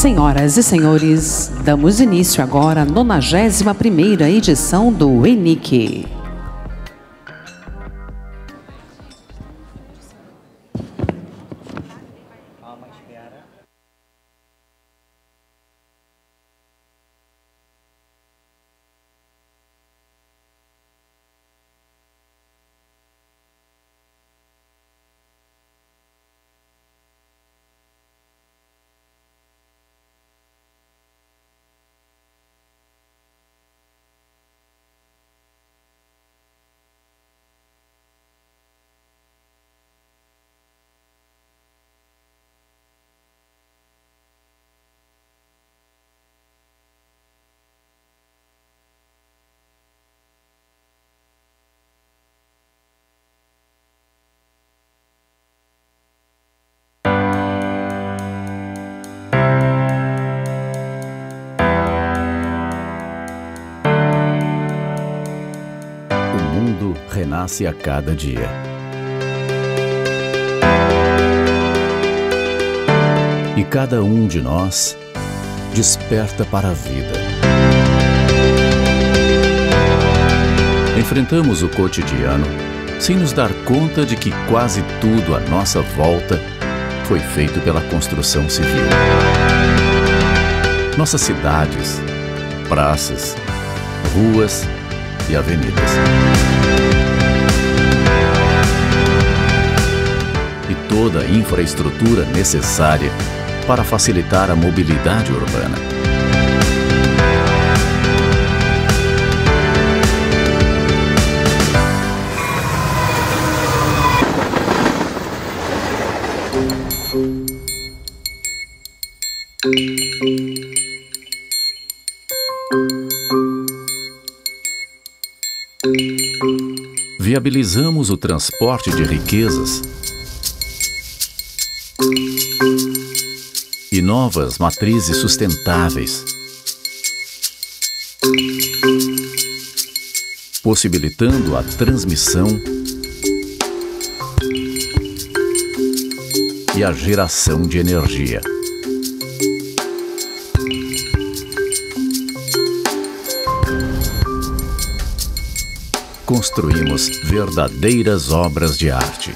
Senhoras e senhores, damos início agora à 91ª edição do ENIC. Renasce a cada dia. E cada um de nós desperta para a vida. Enfrentamos o cotidiano sem nos dar conta de que quase tudo à nossa volta foi feito pela construção civil. Nossas cidades, praças, ruas e avenidas. E toda a infraestrutura necessária para facilitar a mobilidade urbana. Viabilizamos o transporte de riquezas e novas matrizes sustentáveis, possibilitando a transmissão e a geração de energia. Construímos verdadeiras obras de arte.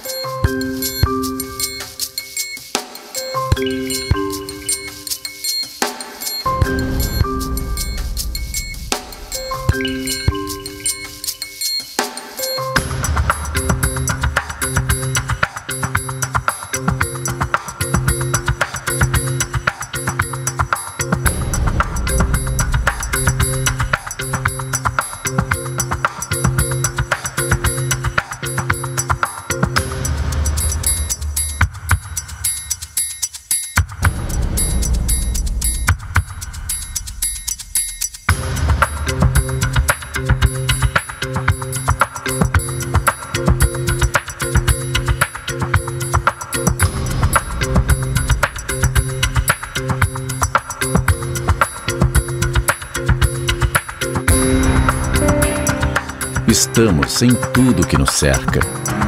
Estamos em tudo que nos cerca.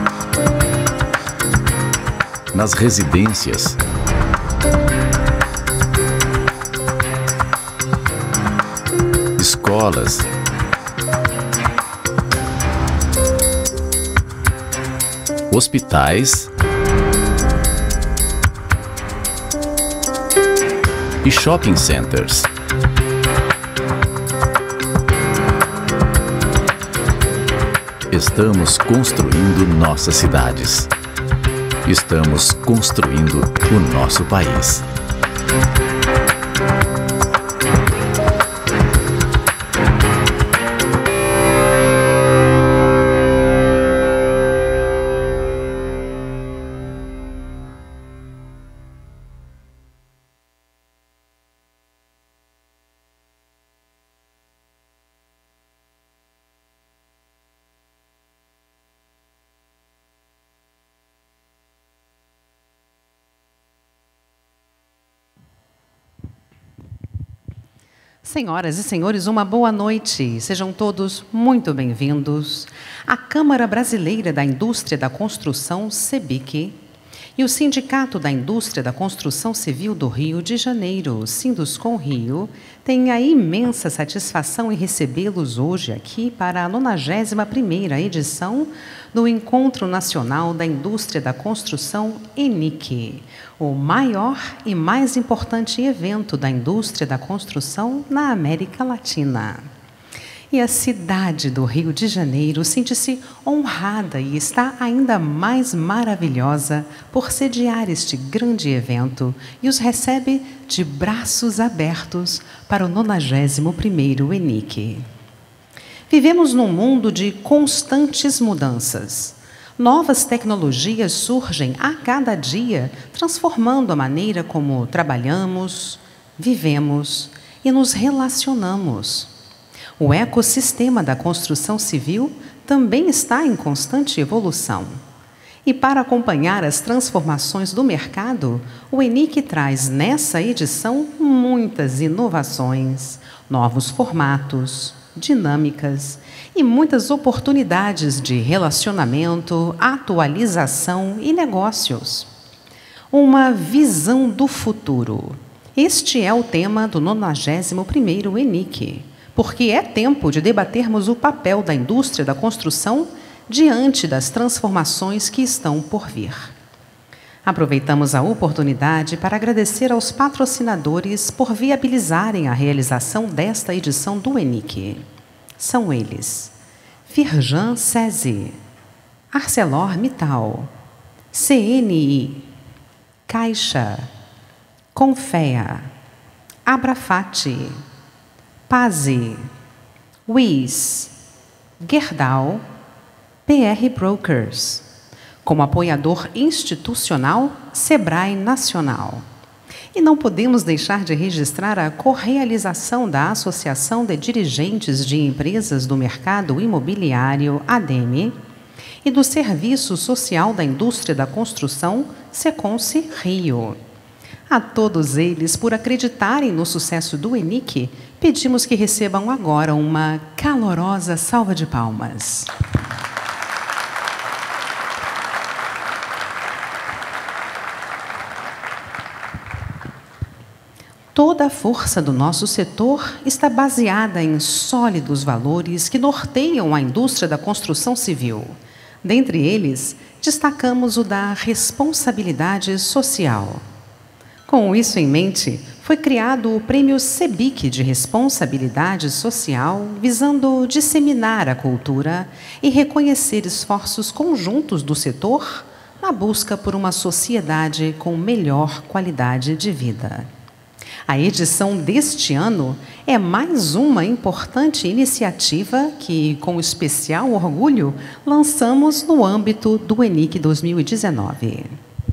Nas residências, escolas, hospitais e shopping centers. Estamos construindo nossas cidades. Estamos construindo o nosso país. Senhoras e senhores, uma boa noite. Sejam todos muito bem-vindos à Câmara Brasileira da Indústria da Construção, CEBIC, E o Sindicato da Indústria da Construção Civil do Rio de Janeiro, Sinduscon Rio, tem a imensa satisfação em recebê-los hoje aqui para a 91ª edição do Encontro Nacional da Indústria da Construção ENIC, o maior e mais importante evento da indústria da construção na América Latina. E a cidade do Rio de Janeiro sente-se honrada e está ainda mais maravilhosa por sediar este grande evento e os recebe de braços abertos para o 91º ENIC. Vivemos num mundo de constantes mudanças. Novas tecnologias surgem a cada dia, transformando a maneira como trabalhamos, vivemos e nos relacionamos. O ecossistema da construção civil também está em constante evolução. E para acompanhar as transformações do mercado, o ENIC traz nessa edição muitas inovações, novos formatos, dinâmicas e muitas oportunidades de relacionamento, atualização e negócios. Uma visão do futuro. Este é o tema do 91º ENIC. Porque é tempo de debatermos o papel da indústria da construção diante das transformações que estão por vir. Aproveitamos a oportunidade para agradecer aos patrocinadores por viabilizarem a realização desta edição do ENIC. São eles: Firjan SESI, ArcelorMittal, CNI, Caixa, Confea, Abrafati, Pazzi, Wiz, Gerdau, PR Brokers. Como apoiador institucional, Sebrae Nacional. E não podemos deixar de registrar a correalização da Associação de Dirigentes de Empresas do Mercado Imobiliário, ADEME, e do Serviço Social da Indústria da Construção, Seconce Rio. A todos eles, por acreditarem no sucesso do ENIC, pedimos que recebam agora uma calorosa salva de palmas. Toda a força do nosso setor está baseada em sólidos valores que norteiam a indústria da construção civil. Dentre eles, destacamos o da responsabilidade social. Com isso em mente, foi criado o Prêmio CEBIC de Responsabilidade Social, visando disseminar a cultura e reconhecer esforços conjuntos do setor na busca por uma sociedade com melhor qualidade de vida. A edição deste ano é mais uma importante iniciativa que, com especial orgulho, lançamos no âmbito do ENIC 2019.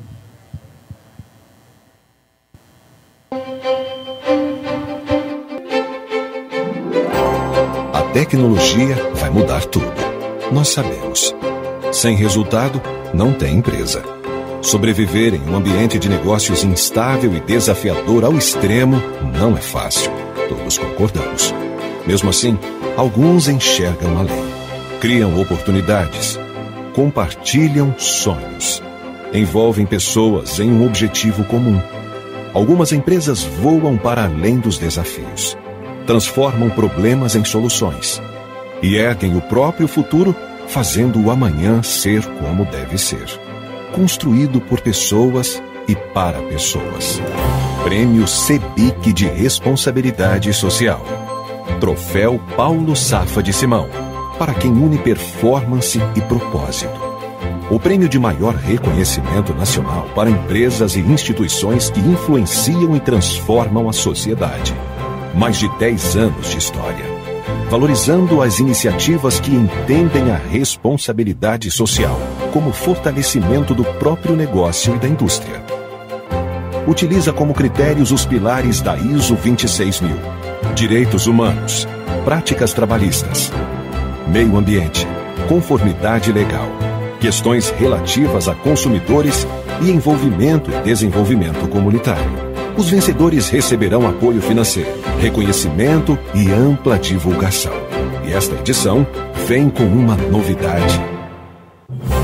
A tecnologia vai mudar tudo. Nós sabemos. Sem resultado, não tem empresa. Sobreviver em um ambiente de negócios instável e desafiador ao extremo não é fácil. Todos concordamos. Mesmo assim, alguns enxergam além. Criam oportunidades. Compartilham sonhos. Envolvem pessoas em um objetivo comum. Algumas empresas voam para além dos desafios. Transformam problemas em soluções. E erguem o próprio futuro, fazendo o amanhã ser como deve ser. Construído por pessoas e para pessoas. Prêmio CEBIC de Responsabilidade Social. Troféu Paulo Safa de Simão, para quem une performance e propósito. O prêmio de maior reconhecimento nacional para empresas e instituições que influenciam e transformam a sociedade. Mais de 10 anos de história, valorizando as iniciativas que entendem a responsabilidade social como fortalecimento do próprio negócio e da indústria. Utiliza como critérios os pilares da ISO 26000, direitos humanos, práticas trabalhistas, meio ambiente, conformidade legal, questões relativas a consumidores e envolvimento e desenvolvimento comunitário. Os vencedores receberão apoio financeiro, reconhecimento e ampla divulgação. E esta edição vem com uma novidade.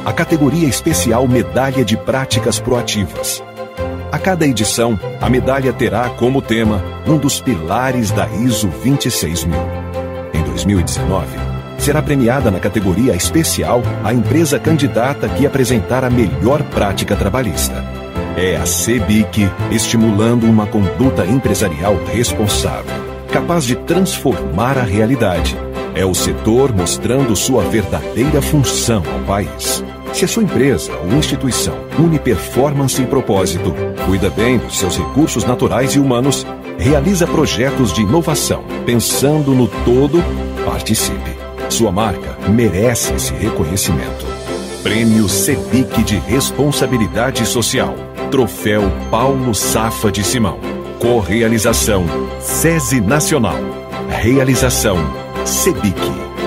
a categoria especial Medalha de Práticas Proativas. A cada edição, a medalha terá como tema um dos pilares da ISO 26000. Em 2019, será premiada na categoria especial a empresa candidata que apresentar a melhor prática trabalhista. É a CEBIC estimulando uma conduta empresarial responsável, capaz de transformar a realidade. É o setor mostrando sua verdadeira função ao país. Se a sua empresa ou instituição une performance e propósito, cuida bem dos seus recursos naturais e humanos, realiza projetos de inovação, pensando no todo, participe. Sua marca merece esse reconhecimento. Prêmio CEBIC de Responsabilidade Social. Troféu Paulo Safa de Simão. Correalização SESI Nacional. Realização CEBIC.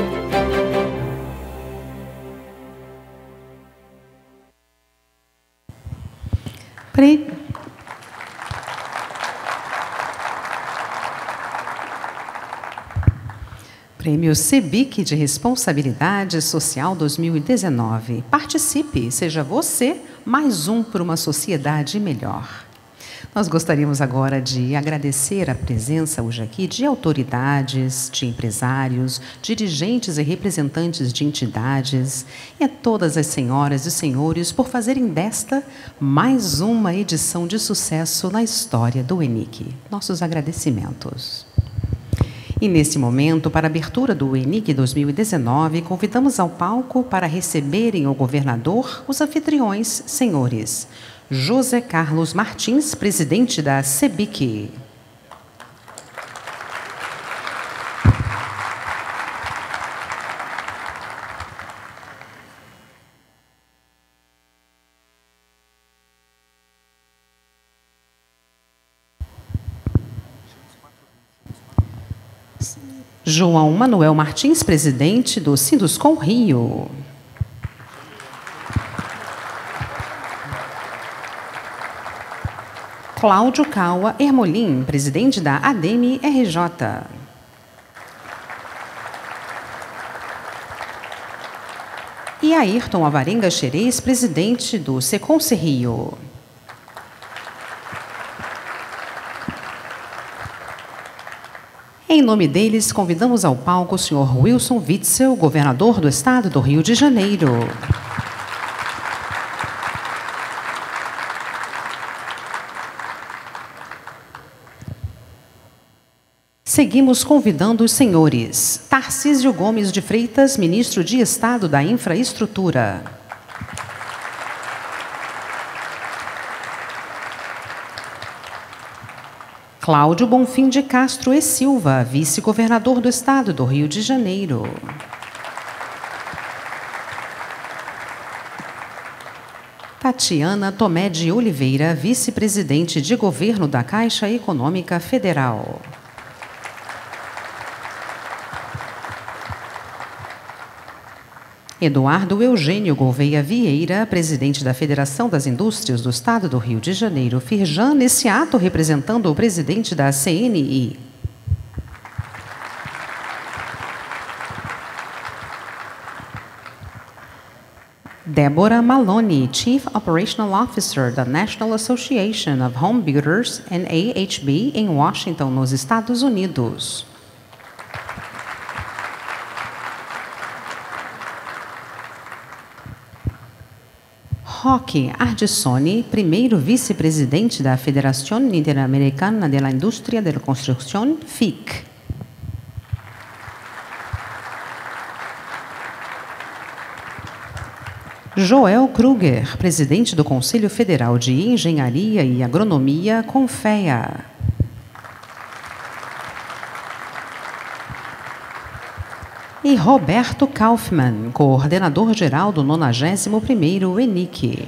Prêmio CEBIC de Responsabilidade Social 2019. Participe, seja você mais um por uma sociedade melhor. Nós gostaríamos agora de agradecer a presença hoje aqui de autoridades, de empresários, dirigentes e representantes de entidades e a todas as senhoras e senhores por fazerem desta mais uma edição de sucesso na história do ENIC. Nossos agradecimentos. E, nesse momento, para a abertura do ENIC 2019, convidamos ao palco para receberem o governador os anfitriões, senhores José Carlos Martins, presidente da CEBIC. João Manuel Martins, presidente do Sinduscom Rio. Cláudio Caua Ermolim, presidente da ADEME-RJ. E Ayrton Avarenga Xerez, presidente do Seconce Rio. Em nome deles, convidamos ao palco o senhor Wilson Witzel, governador do Estado do Rio de Janeiro. Seguimos convidando os senhores Tarcísio Gomes de Freitas, ministro de Estado da Infraestrutura. Cláudio Bonfim de Castro e Silva, vice-governador do Estado do Rio de Janeiro. Tatiana Tomé de Oliveira, vice-presidente de governo da Caixa Econômica Federal. Eduardo Eugênio Gouveia Vieira, presidente da Federação das Indústrias do Estado do Rio de Janeiro, Firjan, nesse ato representando o presidente da CNI. Débora Maloney, Chief Operational Officer da National Association of Home Builders, NAHB, em Washington, nos Estados Unidos. Roque Ardissoni, primeiro vice-presidente da Federación Interamericana de la Industria de la Construcción, FIC. Joel Kruger, presidente do Conselho Federal de Engenharia e Agronomia, CONFEA. E Roberto Kaufmann, coordenador-geral do 91º ENIC.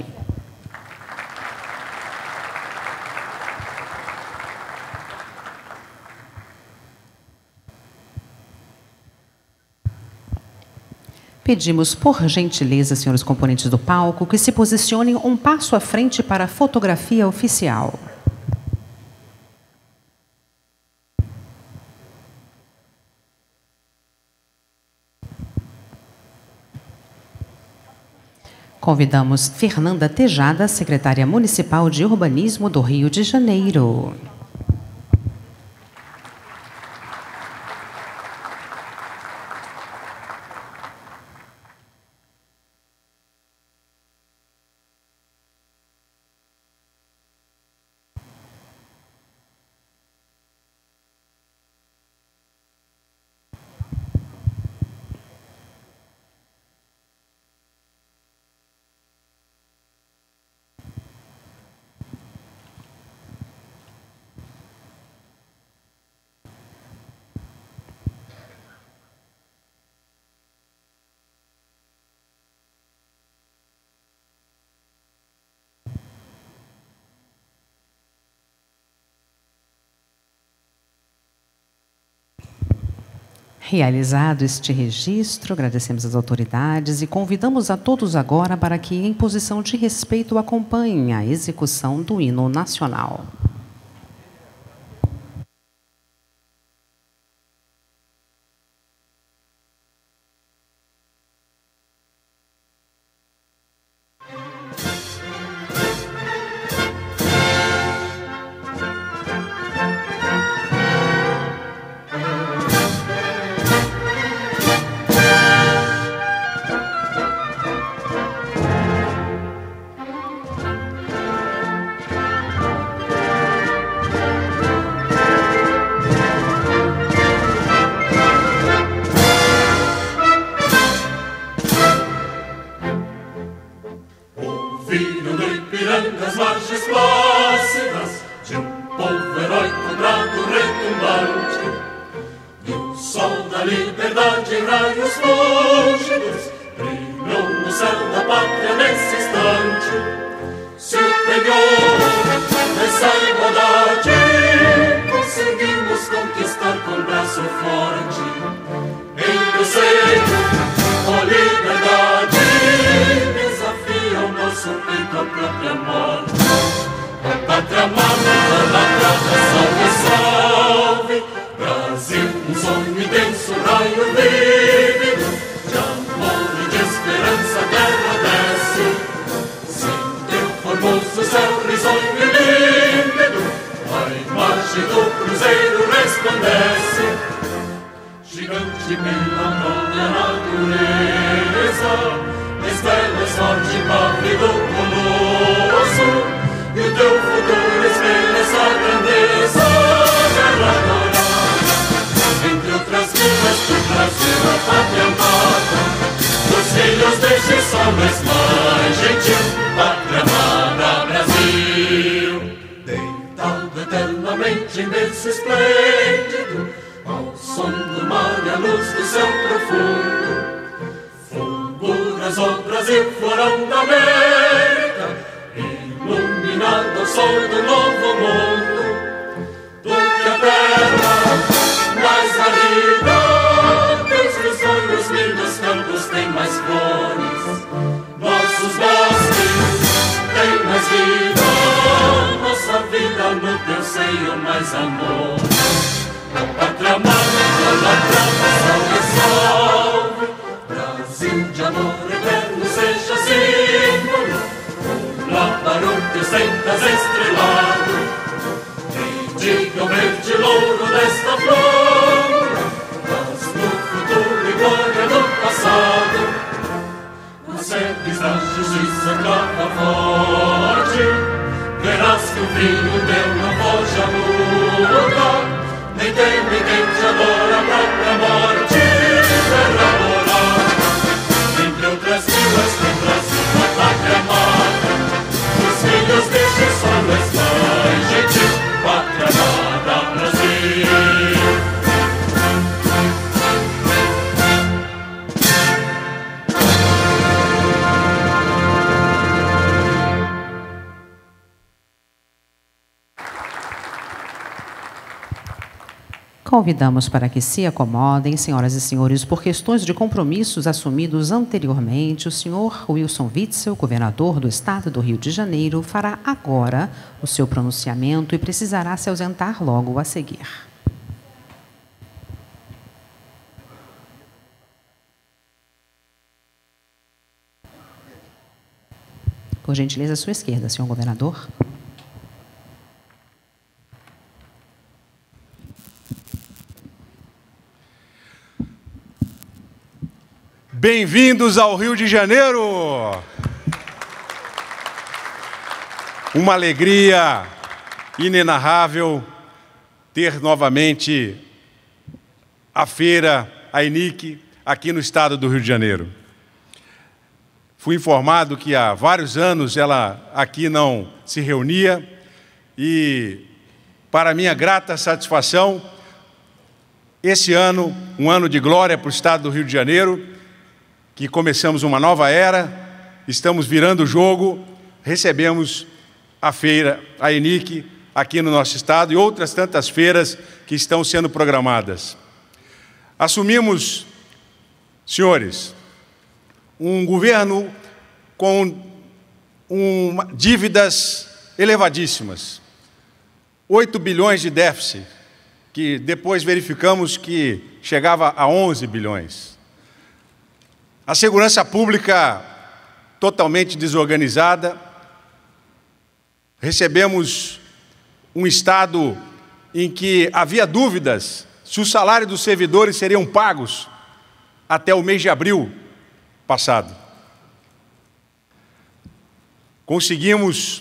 Pedimos, por gentileza, senhores componentes do palco, que se posicionem um passo à frente para a fotografia oficial. Convidamos Fernanda Tejada, secretária municipal de Urbanismo do Rio de Janeiro. Realizado este registro, agradecemos às autoridades e convidamos a todos agora para que, em posição de respeito, acompanhem a execução do hino nacional. Convidamos para que se acomodem, senhoras e senhores, por questões de compromissos assumidos anteriormente, o senhor Wilson Witzel, governador do Estado do Rio de Janeiro, fará agora o seu pronunciamento e precisará se ausentar logo a seguir. Por gentileza, à sua esquerda, senhor governador. Bem-vindos ao Rio de Janeiro! Uma alegria inenarrável ter novamente a feira, a ENIC, aqui no estado do Rio de Janeiro. Fui informado que há vários anos ela aqui não se reunia e, para minha grata satisfação, esse ano, um ano de glória para o estado do Rio de Janeiro, que começamos uma nova era, estamos virando o jogo, recebemos a feira, a ENIC, aqui no nosso estado e outras tantas feiras que estão sendo programadas. Assumimos, senhores, um governo com dívidas elevadíssimas, 8 bilhões de déficit, que depois verificamos que chegava a 11 bilhões. A segurança pública totalmente desorganizada. Recebemos um estado em que havia dúvidas se o salário dos servidores seriam pagos até o mês de abril passado. Conseguimos,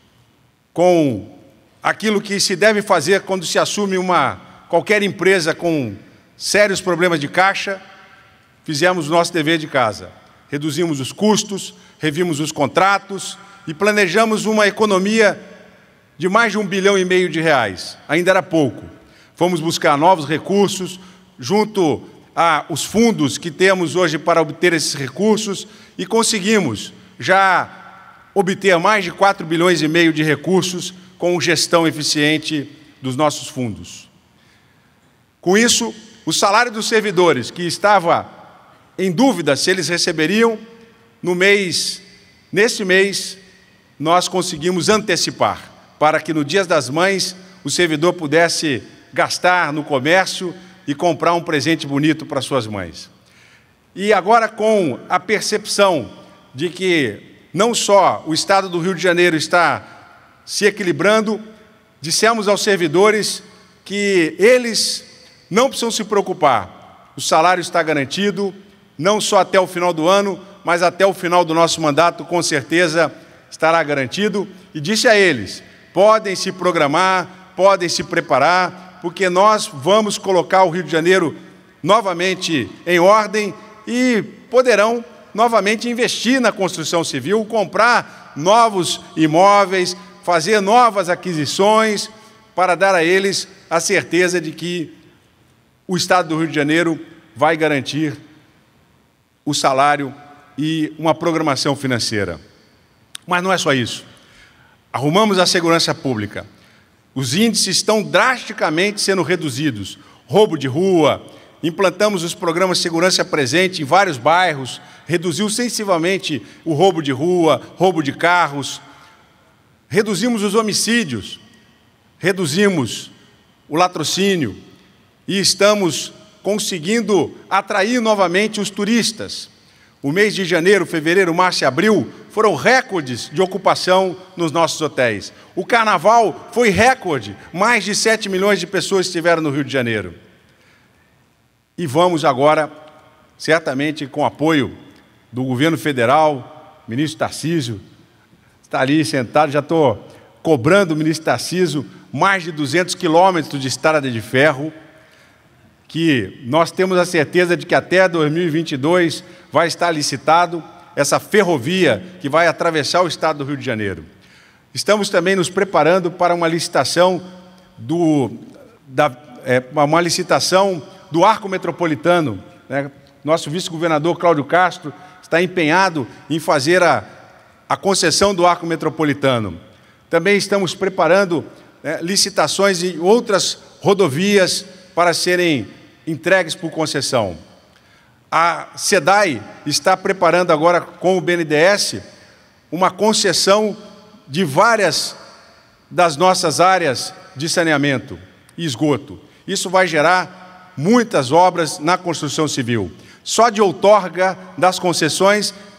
com aquilo que se deve fazer quando se assume qualquer empresa com sérios problemas de caixa, fizemos o nosso dever de casa. Reduzimos os custos, revimos os contratos e planejamos uma economia de mais de 1,5 bilhão de reais. Ainda era pouco. Fomos buscar novos recursos, junto aos fundos que temos hoje para obter esses recursos, e conseguimos já obter mais de 4,5 bilhões de recursos com gestão eficiente dos nossos fundos. Com isso, o salário dos servidores, que estava em dúvida se eles receberiam, nesse mês, nós conseguimos antecipar, para que no Dia das Mães o servidor pudesse gastar no comércio e comprar um presente bonito para suas mães. E agora, com a percepção de que não só o estado do Rio de Janeiro está se equilibrando, dissemos aos servidores que eles não precisam se preocupar, o salário está garantido, não só até o final do ano, mas até o final do nosso mandato, com certeza estará garantido. E disse a eles, podem se programar, podem se preparar, porque nós vamos colocar o Rio de Janeiro novamente em ordem e poderão novamente investir na construção civil, comprar novos imóveis, fazer novas aquisições, para dar a eles a certeza de que o estado do Rio de Janeiro vai garantir o salário e uma programação financeira. Mas não é só isso. Arrumamos a segurança pública. Os índices estão drasticamente sendo reduzidos. Roubo de rua, implantamos os programas de segurança presente em vários bairros, reduziu sensivelmente o roubo de rua, roubo de carros, reduzimos os homicídios, reduzimos o latrocínio e estamos conseguindo atrair novamente os turistas. O mês de janeiro, fevereiro, março e abril foram recordes de ocupação nos nossos hotéis. O carnaval foi recorde, mais de 7 milhões de pessoas estiveram no Rio de Janeiro. E vamos agora, certamente com o apoio do governo federal, ministro Tarcísio, está ali sentado, já estou cobrando o ministro Tarcísio mais de 200 quilômetros de estrada de ferro, que nós temos a certeza de que até 2022 vai estar licitado essa ferrovia que vai atravessar o estado do Rio de Janeiro. Estamos também nos preparando para uma licitação do Arco Metropolitano, né? Nosso vice-governador Cláudio Castro está empenhado em fazer a concessão do Arco Metropolitano. Também estamos preparando licitações em outras rodovias para serem entregues por concessão. A SEDAI está preparando agora com o BNDES uma concessão de várias das nossas áreas de saneamento e esgoto. Isso vai gerar muitas obras na construção civil. Só de outorga das concessões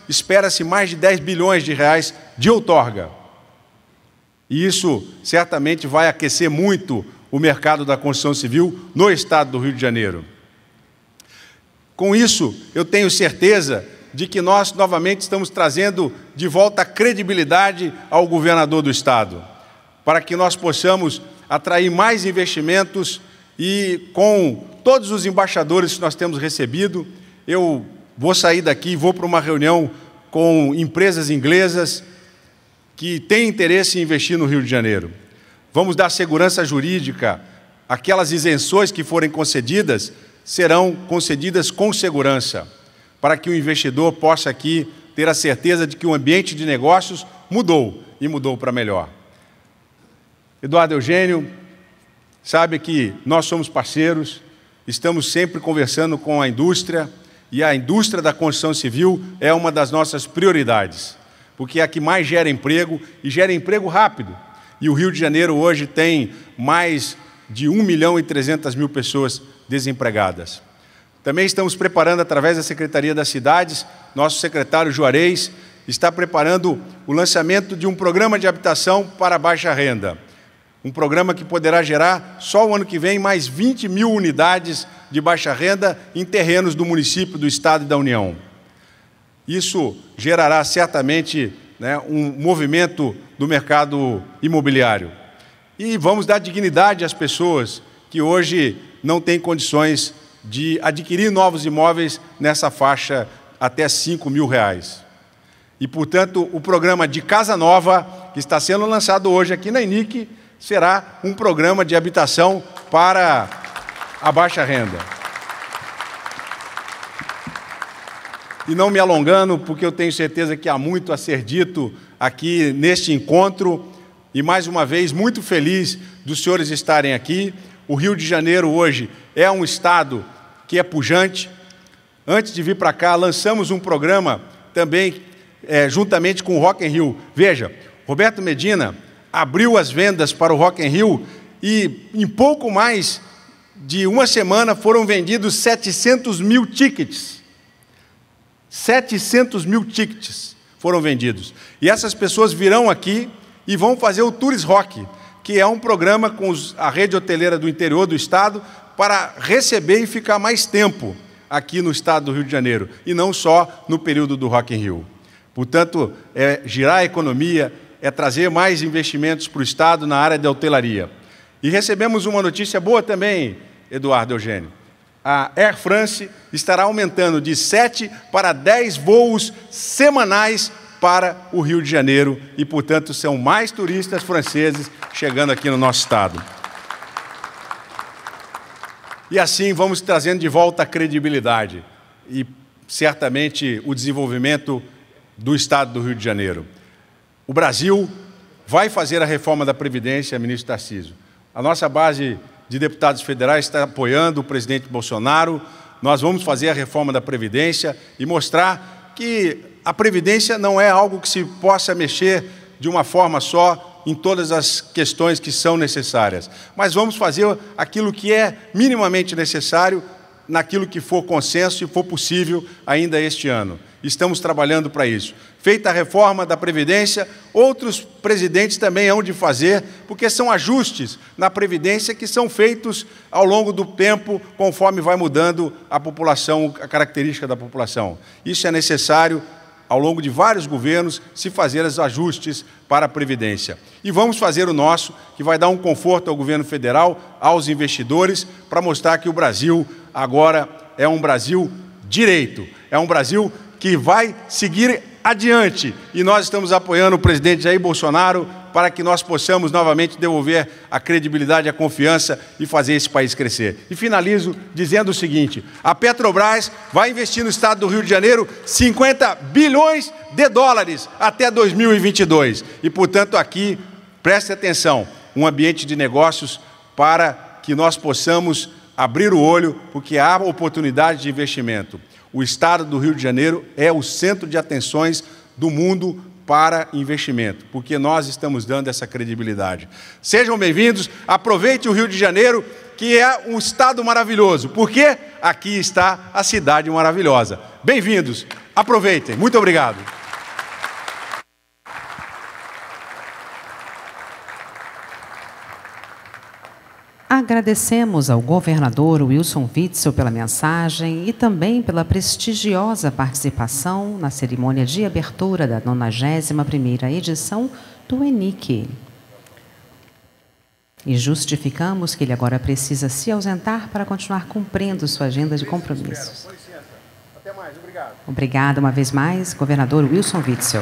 espera-se mais de 10 bilhões de reais de outorga. E isso certamente vai aquecer muito o mercado da construção civil no estado do Rio de Janeiro. Com isso, eu tenho certeza de que nós novamente estamos trazendo de volta a credibilidade ao governador do estado, para que nós possamos atrair mais investimentos e com todos os embaixadores que nós temos recebido, eu vou sair daqui e vou para uma reunião com empresas inglesas que têm interesse em investir no Rio de Janeiro. Vamos dar segurança jurídica, aquelas isenções que forem concedidas serão concedidas com segurança, para que o investidor possa aqui ter a certeza de que o ambiente de negócios mudou, e mudou para melhor. Eduardo Eugênio sabe que nós somos parceiros, estamos sempre conversando com a indústria, e a indústria da construção civil é uma das nossas prioridades, porque é a que mais gera emprego, e gera emprego rápido. E o Rio de Janeiro hoje tem mais de 1.300.000 pessoas desempregadas. Também estamos preparando, através da Secretaria das Cidades, nosso secretário Juarez está preparando o lançamento de um programa de habitação para baixa renda. Um programa que poderá gerar, só o ano que vem, mais 20.000 unidades de baixa renda em terrenos do município, do Estado e da União. Isso gerará certamente, um movimento do mercado imobiliário. E vamos dar dignidade às pessoas que hoje não têm condições de adquirir novos imóveis nessa faixa até R$5.000. E, portanto, o programa de Casa Nova, que está sendo lançado hoje aqui na INIC, será um programa de habitação para a baixa renda. E não me alongando, porque eu tenho certeza que há muito a ser dito aqui neste encontro, e mais uma vez muito feliz dos senhores estarem aqui. O Rio de Janeiro hoje é um estado que é pujante. Antes de vir para cá, lançamos um programa também, juntamente com o Rock in Rio. Veja, Roberto Medina abriu as vendas para o Rock in Rio e em pouco mais de uma semana foram vendidos 700.000 tickets. 700.000 tickets foram vendidos. E essas pessoas virão aqui e vão fazer o Tours Rock, que é um programa com a rede hoteleira do interior do estado para receber e ficar mais tempo aqui no estado do Rio de Janeiro, e não só no período do Rock in Rio. Portanto, é girar a economia, é trazer mais investimentos para o estado na área da hotelaria. E recebemos uma notícia boa também, Eduardo Eugênio. A Air France estará aumentando de 7 para 10 voos semanais para o Rio de Janeiro e, portanto, são mais turistas franceses chegando aqui no nosso estado. E assim vamos trazendo de volta a credibilidade e, certamente, o desenvolvimento do estado do Rio de Janeiro. O Brasil vai fazer a reforma da Previdência, ministro Tarcísio. A nossa base de deputados federais está apoiando o presidente Bolsonaro. Nós vamos fazer a reforma da Previdência e mostrar que a Previdência não é algo que se possa mexer de uma forma só em todas as questões que são necessárias. Mas vamos fazer aquilo que é minimamente necessário, naquilo que for consenso e for possível ainda este ano. Estamos trabalhando para isso. Feita a reforma da Previdência, outros presidentes também hão de fazer, porque são ajustes na Previdência que são feitos ao longo do tempo, conforme vai mudando a população, a característica da população. Isso é necessário, ao longo de vários governos, se fazer os ajustes para a Previdência. E vamos fazer o nosso, que vai dar um conforto ao governo federal, aos investidores, para mostrar que o Brasil agora é um Brasil direito, é um Brasil que vai seguir adiante. E nós estamos apoiando o presidente Jair Bolsonaro para que nós possamos novamente devolver a credibilidade, a confiança e fazer esse país crescer. E finalizo dizendo o seguinte: a Petrobras vai investir no estado do Rio de Janeiro 50 bilhões de dólares até 2022. E, portanto, aqui, preste atenção, um ambiente de negócios para que nós possamos abrir o olho, porque há oportunidade de investimento. O estado do Rio de Janeiro é o centro de atenções do mundo para investimento, porque nós estamos dando essa credibilidade. Sejam bem-vindos, aproveite o Rio de Janeiro que é um estado maravilhoso, porque aqui está a cidade maravilhosa. Bem-vindos, aproveitem. Muito obrigado. Agradecemos ao governador Wilson Witzel pela mensagem e também pela prestigiosa participação na cerimônia de abertura da 91ª edição do ENIC. E justificamos que ele agora precisa se ausentar para continuar cumprindo sua agenda de compromissos. Com licença. Até mais, obrigado. Obrigada uma vez mais, governador Wilson Witzel.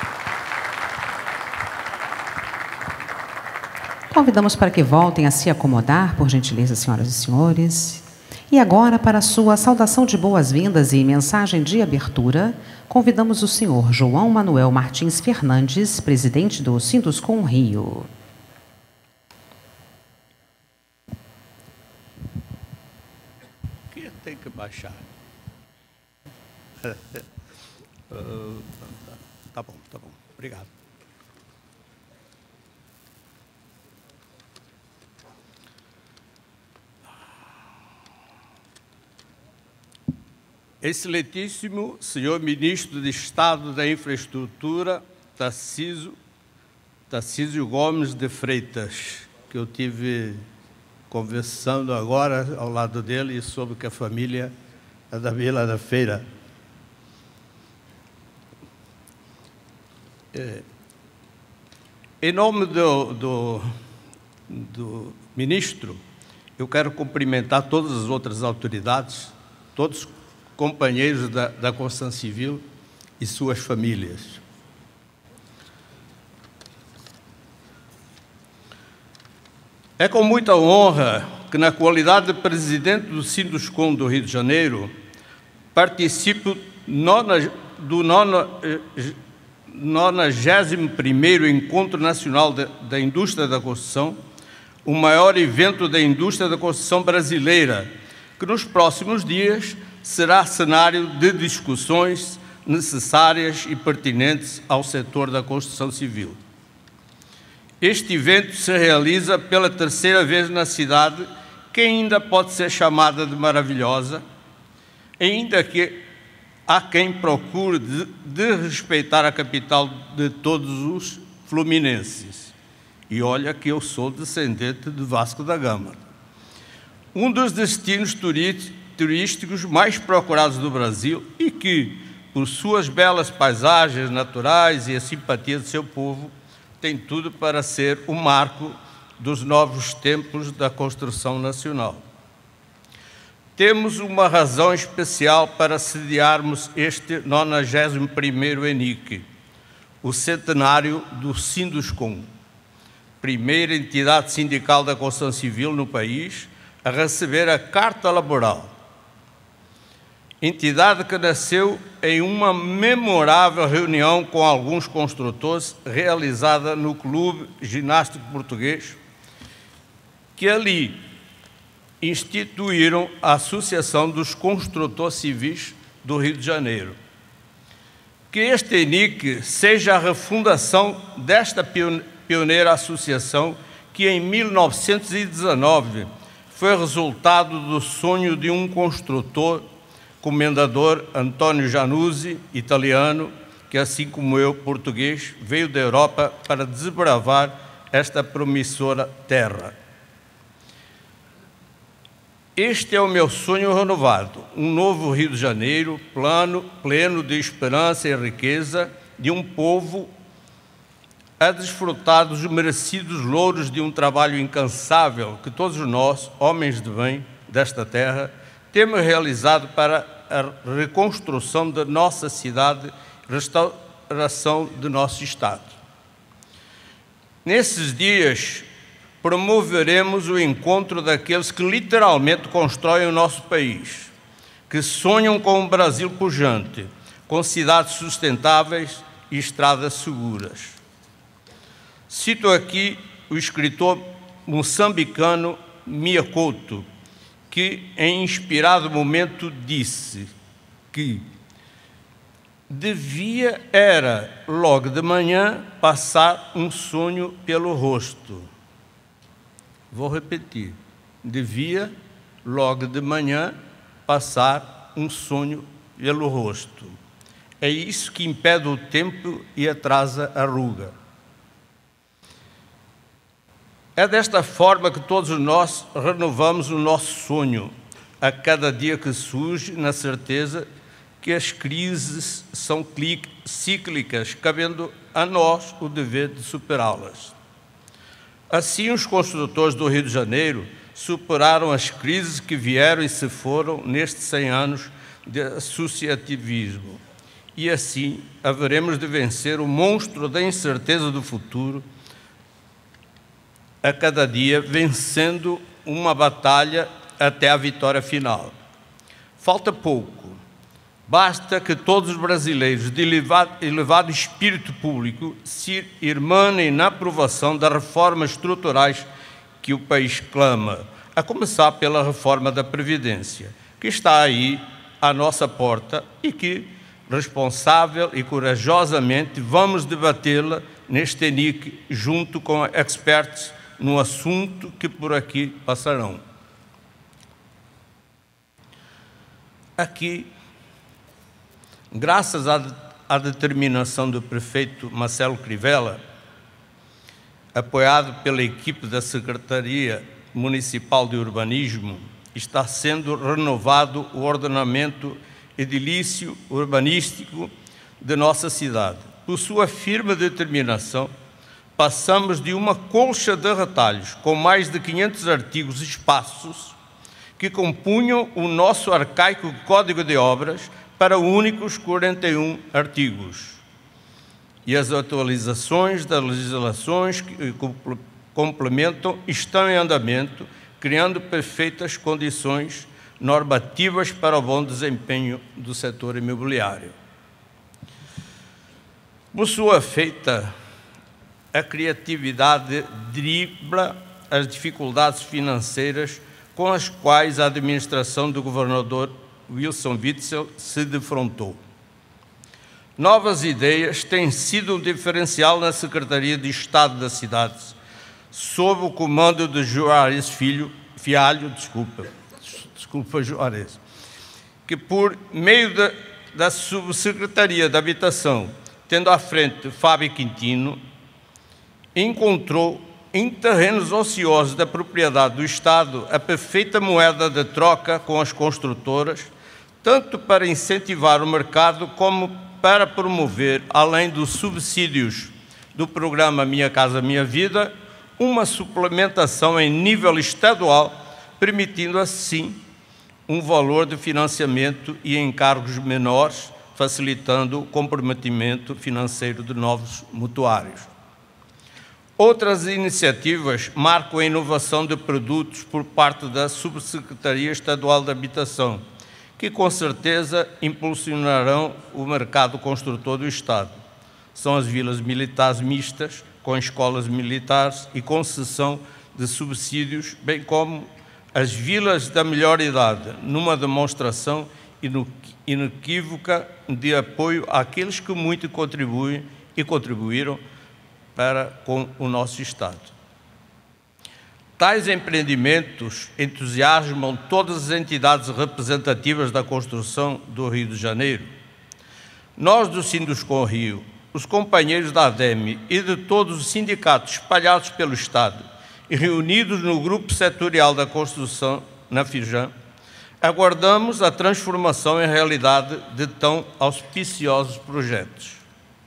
Convidamos para que voltem a se acomodar, por gentileza, senhoras e senhores. E agora, para a sua saudação de boas-vindas e mensagem de abertura, convidamos o senhor João Manuel Martins Fernandes, presidente do Sinduscom Rio. Aqui tem que baixar. Tá bom. Obrigado. Excelentíssimo senhor Ministro de Estado da Infraestrutura, Tarcísio Gomes de Freitas, que eu tive conversando agora ao lado dele e soube que a família é da Vila da Feira. Em nome do ministro, eu quero cumprimentar todas as outras autoridades, todos companheiros da construção civil e suas famílias. É com muita honra que, na qualidade de presidente do Sinduscom do Rio de Janeiro, participo do 91º Encontro Nacional da Indústria da Construção, o maior evento da indústria da construção brasileira, que nos próximos dias será cenário de discussões necessárias e pertinentes ao setor da construção civil. Este evento se realiza pela terceira vez na cidade, que ainda pode ser chamada de maravilhosa, ainda que há quem procure desrespeitar a capital de todos os fluminenses. E olha que eu sou descendente de Vasco da Gama. Um dos destinos turísticos mais procurados do Brasil e que, por suas belas paisagens naturais e a simpatia de seu povo, tem tudo para ser o marco dos novos tempos da construção nacional. Temos uma razão especial para sediarmos este 91º ENIC, o centenário do Sinduscom, primeira entidade sindical da construção civil no país a receber a Carta Laboral. Entidade que nasceu em uma memorável reunião com alguns construtores realizada no Clube Ginástico Português, que ali instituíram a Associação dos Construtores Civis do Rio de Janeiro. Que este ENIC seja a refundação desta pioneira associação que em 1919 foi resultado do sonho de um construtor, comendador Antônio Januzzi, italiano, que, assim como eu, português, veio da Europa para desbravar esta promissora terra. Este é o meu sonho renovado, um novo Rio de Janeiro, pleno de esperança e riqueza, de um povo a desfrutar dos merecidos louros de um trabalho incansável que todos nós, homens de bem desta terra, temos realizado para a reconstrução da nossa cidade, restauração do nosso Estado. Nesses dias, promoveremos o encontro daqueles que literalmente constroem o nosso país, que sonham com um Brasil pujante, com cidades sustentáveis e estradas seguras. Cito aqui o escritor moçambicano Mia Couto, que, em inspirado momento, disse que devia era, logo de manhã, passar um sonho pelo rosto. Vou repetir. devia, logo de manhã, passar um sonho pelo rosto. É isso que impede o tempo e atrasa a ruga. É desta forma que todos nós renovamos o nosso sonho, a cada dia que surge, na certeza que as crises são cíclicas, cabendo a nós o dever de superá-las. Assim, os construtores do Rio de Janeiro superaram as crises que vieram e se foram nestes 100 anos de associativismo. E assim haveremos de vencer o monstro da incerteza do futuro, a cada dia vencendo uma batalha até a vitória final. Falta pouco. Basta que todos os brasileiros de elevado espírito público se irmanem na aprovação das reformas estruturais que o país clama, a começar pela reforma da Previdência, que está aí à nossa porta e que, responsável e corajosamente, vamos debatê-la neste ENIC junto com experts no assunto que por aqui passarão. Aqui, graças à determinação do prefeito Marcelo Crivella, apoiado pela equipe da Secretaria Municipal de Urbanismo, está sendo renovado o ordenamento edilício urbanístico de nossa cidade. Por sua firme determinação, passamos de uma colcha de retalhos com mais de 500 artigos esparsos que compunham o nosso arcaico Código de Obras para únicos 41 artigos. E as atualizações das legislações que complementam estão em andamento, criando perfeitas condições normativas para o bom desempenho do setor imobiliário. Por sua feita, a criatividade dribla as dificuldades financeiras com as quais a administração do governador Wilson Witzel se defrontou. Novas ideias têm sido um diferencial na Secretaria de Estado das Cidades, sob o comando de Juarez Fialho, Juarez, que por meio da Subsecretaria da Habitação, tendo à frente Fábio Quintino, encontrou em terrenos ociosos da propriedade do Estado a perfeita moeda de troca com as construtoras, tanto para incentivar o mercado como para promover, além dos subsídios do programa Minha Casa Minha Vida, uma suplementação em nível estadual, permitindo assim um valor de financiamento e encargos menores, facilitando o comprometimento financeiro de novos mutuários. Outras iniciativas marcam a inovação de produtos por parte da Subsecretaria Estadual de Habitação, que com certeza impulsionarão o mercado construtor do Estado. São as vilas militares mistas, com escolas militares e concessão de subsídios, bem como as vilas da melhor idade, numa demonstração inequívoca de apoio àqueles que muito contribuem e contribuíram com o nosso Estado. Tais empreendimentos entusiasmam todas as entidades representativas da construção do Rio de Janeiro. Nós do Sinduscom Rio, os companheiros da ADEME e de todos os sindicatos espalhados pelo Estado e reunidos no Grupo Setorial da Construção, na FIJAM, aguardamos a transformação em realidade de tão auspiciosos projetos.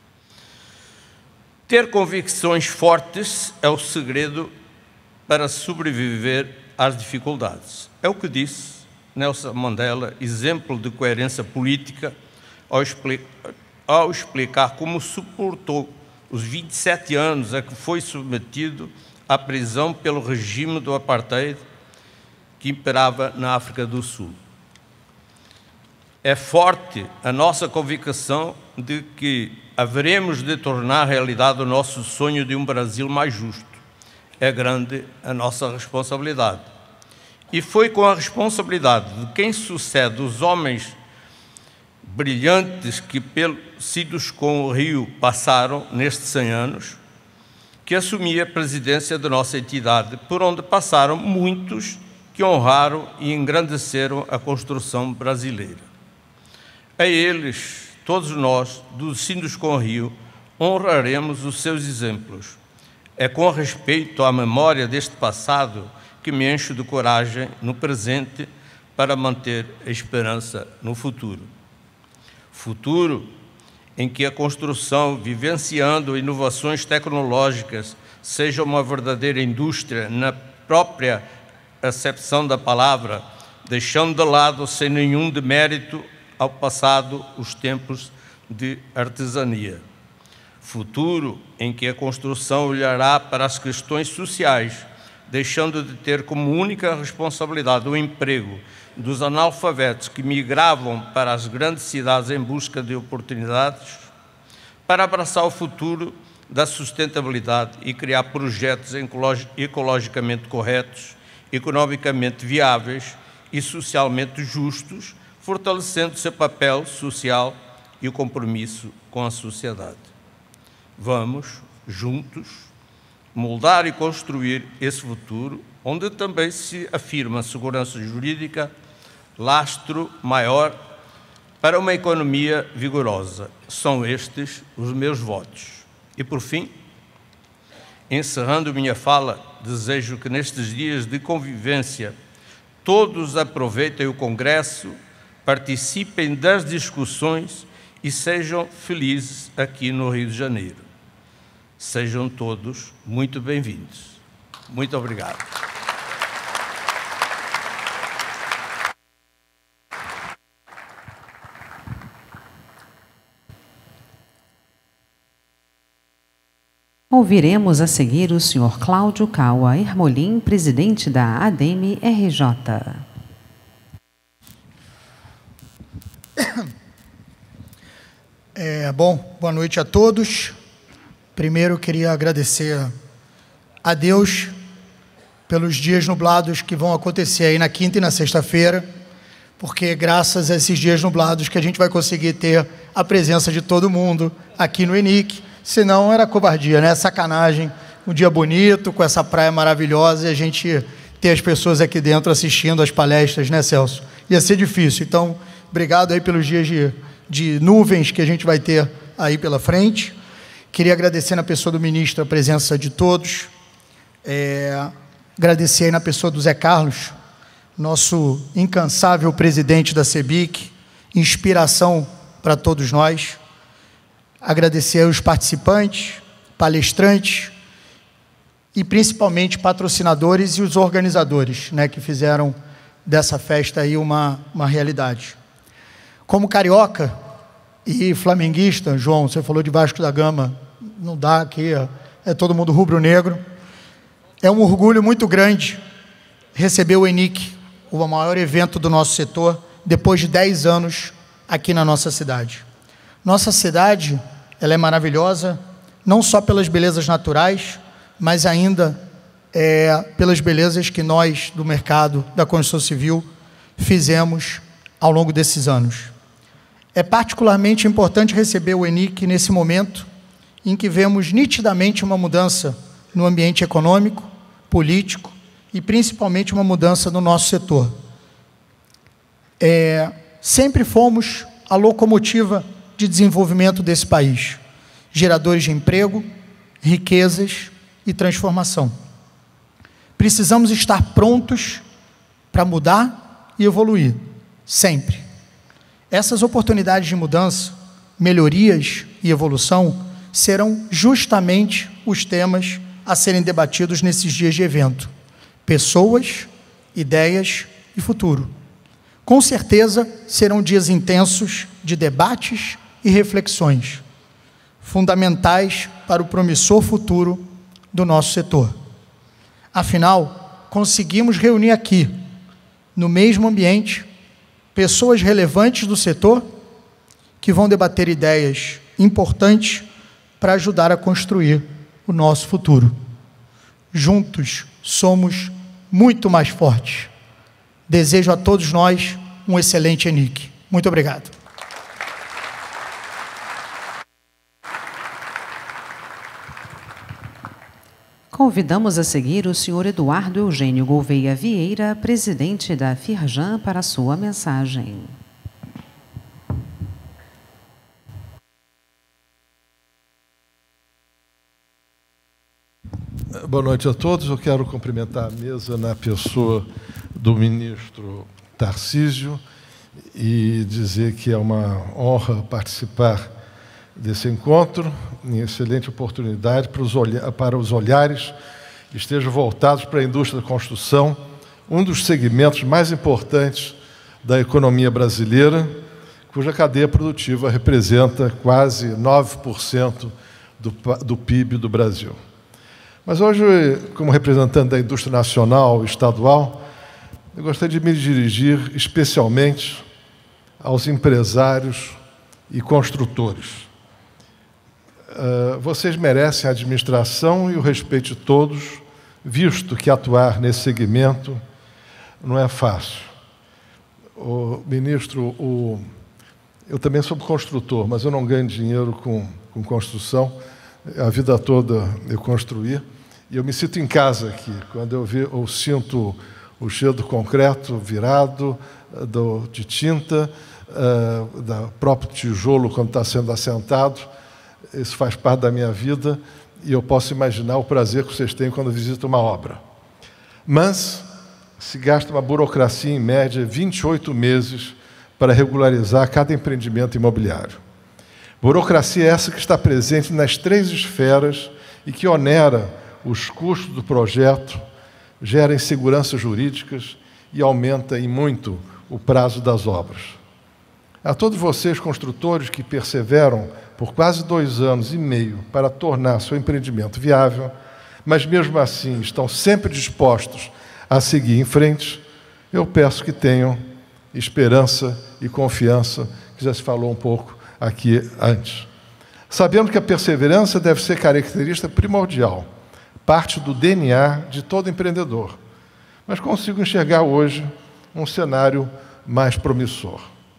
Ter convicções fortes é o segredo para sobreviver às dificuldades. É o que disse Nelson Mandela, exemplo de coerência política, ao explicar como suportou os 27 anos a que foi submetido à prisão pelo regime do apartheid que imperava na África do Sul. É forte a nossa convicção de que haveremos de tornar realidade o nosso sonho de um Brasil mais justo. É grande a nossa responsabilidade. E foi com a responsabilidade de quem sucede os homens brilhantes que pelo Sinduscom Rio passaram nestes 100 anos, que assumi a presidência da nossa entidade, por onde passaram muitos que honraram e engrandeceram a construção brasileira. A eles, todos nós, do Sinduscom Rio, honraremos os seus exemplos. É com respeito à memória deste passado que me encho de coragem no presente para manter a esperança no futuro. Futuro em que a construção, vivenciando inovações tecnológicas, seja uma verdadeira indústria na própria acepção da palavra, deixando de lado, sem nenhum demérito ao passado, os tempos de artesania. Futuro em que a construção olhará para as questões sociais, deixando de ter como única responsabilidade o emprego dos analfabetos que migravam para as grandes cidades em busca de oportunidades, para abraçar o futuro da sustentabilidade e criar projetos ecologicamente corretos, economicamente viáveis e socialmente justos, fortalecendo seu papel social e o compromisso com a sociedade. Vamos, juntos, moldar e construir esse futuro, onde também se afirma a segurança jurídica, lastro maior para uma economia vigorosa. São estes os meus votos. E, por fim, encerrando minha fala, desejo que nestes dias de convivência todos aproveitem o Congresso, participem das discussões e sejam felizes aqui no Rio de Janeiro. Sejam todos muito bem-vindos. Muito obrigado. Ouviremos a seguir o Sr. Cláudio Kaua Ermolim, presidente da ADEME-RJ. Bom, boa noite a todos. Primeiro, queria agradecer a Deus pelos dias nublados que vão acontecer aí na quinta e na sexta-feira, porque graças a esses dias nublados que a gente vai conseguir ter a presença de todo mundo aqui no ENIC. Senão era covardia, né? Sacanagem, um dia bonito, com essa praia maravilhosa, e a gente ter as pessoas aqui dentro assistindo as palestras, né, Celso? Ia ser difícil. Então, obrigado aí pelos dias de nuvens que a gente vai ter aí pela frente. Queria agradecer na pessoa do ministro a presença de todos. Agradecer aí na pessoa do Zé Carlos, nosso incansável presidente da CEBIC, inspiração para todos nós. Agradecer aos participantes, palestrantes e principalmente patrocinadores e os organizadores, né, que fizeram dessa festa aí uma realidade. Como carioca e flamenguista, João, você falou de Vasco da Gama, não dá aqui, é todo mundo rubro-negro. É um orgulho muito grande receber o ENIC, o maior evento do nosso setor, depois de 10 anos aqui na nossa cidade. Nossa cidade, ela é maravilhosa, não só pelas belezas naturais, mas ainda pelas belezas que nós, do mercado da construção civil, fizemos ao longo desses anos. É particularmente importante receber o ENIC nesse momento em que vemos nitidamente uma mudança no ambiente econômico, político e principalmente uma mudança no nosso setor. Sempre fomos a locomotiva de desenvolvimento desse país, geradores de emprego, riquezas e transformação. Precisamos estar prontos para mudar e evoluir, sempre. Essas oportunidades de mudança, melhorias e evolução serão justamente os temas a serem debatidos nesses dias de evento. Pessoas, ideias e futuro. Com certeza serão dias intensos de debates e reflexões, fundamentais para o promissor futuro do nosso setor. Afinal, conseguimos reunir aqui, no mesmo ambiente, pessoas relevantes do setor que vão debater ideias importantes para ajudar a construir o nosso futuro. Juntos somos muito mais fortes. Desejo a todos nós um excelente ENIC. Muito obrigado. Convidamos a seguir o senhor Eduardo Eugênio Gouveia Vieira, presidente da Firjan, para a sua mensagem. Boa noite a todos. Eu quero cumprimentar a mesa na pessoa do ministro Tarcísio e dizer que é uma honra participar desse encontro, uma excelente oportunidade para os olhares estejam voltados para a indústria da construção, um dos segmentos mais importantes da economia brasileira, cuja cadeia produtiva representa quase 9% do PIB do Brasil. Mas hoje, como representante da indústria nacional e estadual, eu gostaria de me dirigir especialmente aos empresários e construtores. Vocês merecem a administração e o respeito de todos, visto que atuar nesse segmento não é fácil. Ministro, eu também sou construtor, mas eu não ganho dinheiro com construção. A vida toda eu construí e eu me sinto em casa aqui. Quando eu sinto o cheiro do concreto virado, de tinta, do próprio tijolo quando está sendo assentado. Isso faz parte da minha vida e eu posso imaginar o prazer que vocês têm quando visitam uma obra. Mas se gasta uma burocracia, em média, 28 meses para regularizar cada empreendimento imobiliário. Burocracia essa que está presente nas 3 esferas e que onera os custos do projeto, gera inseguranças jurídicas e aumenta em muito o prazo das obras. A todos vocês, construtores, que perseveram por quase 2 anos e meio para tornar seu empreendimento viável, mas mesmo assim estão sempre dispostos a seguir em frente, eu peço que tenham esperança e confiança, que já se falou um pouco aqui antes. Sabendo que a perseverança deve ser característica primordial, parte do DNA de todo empreendedor, mas consigo enxergar hoje um cenário mais promissor.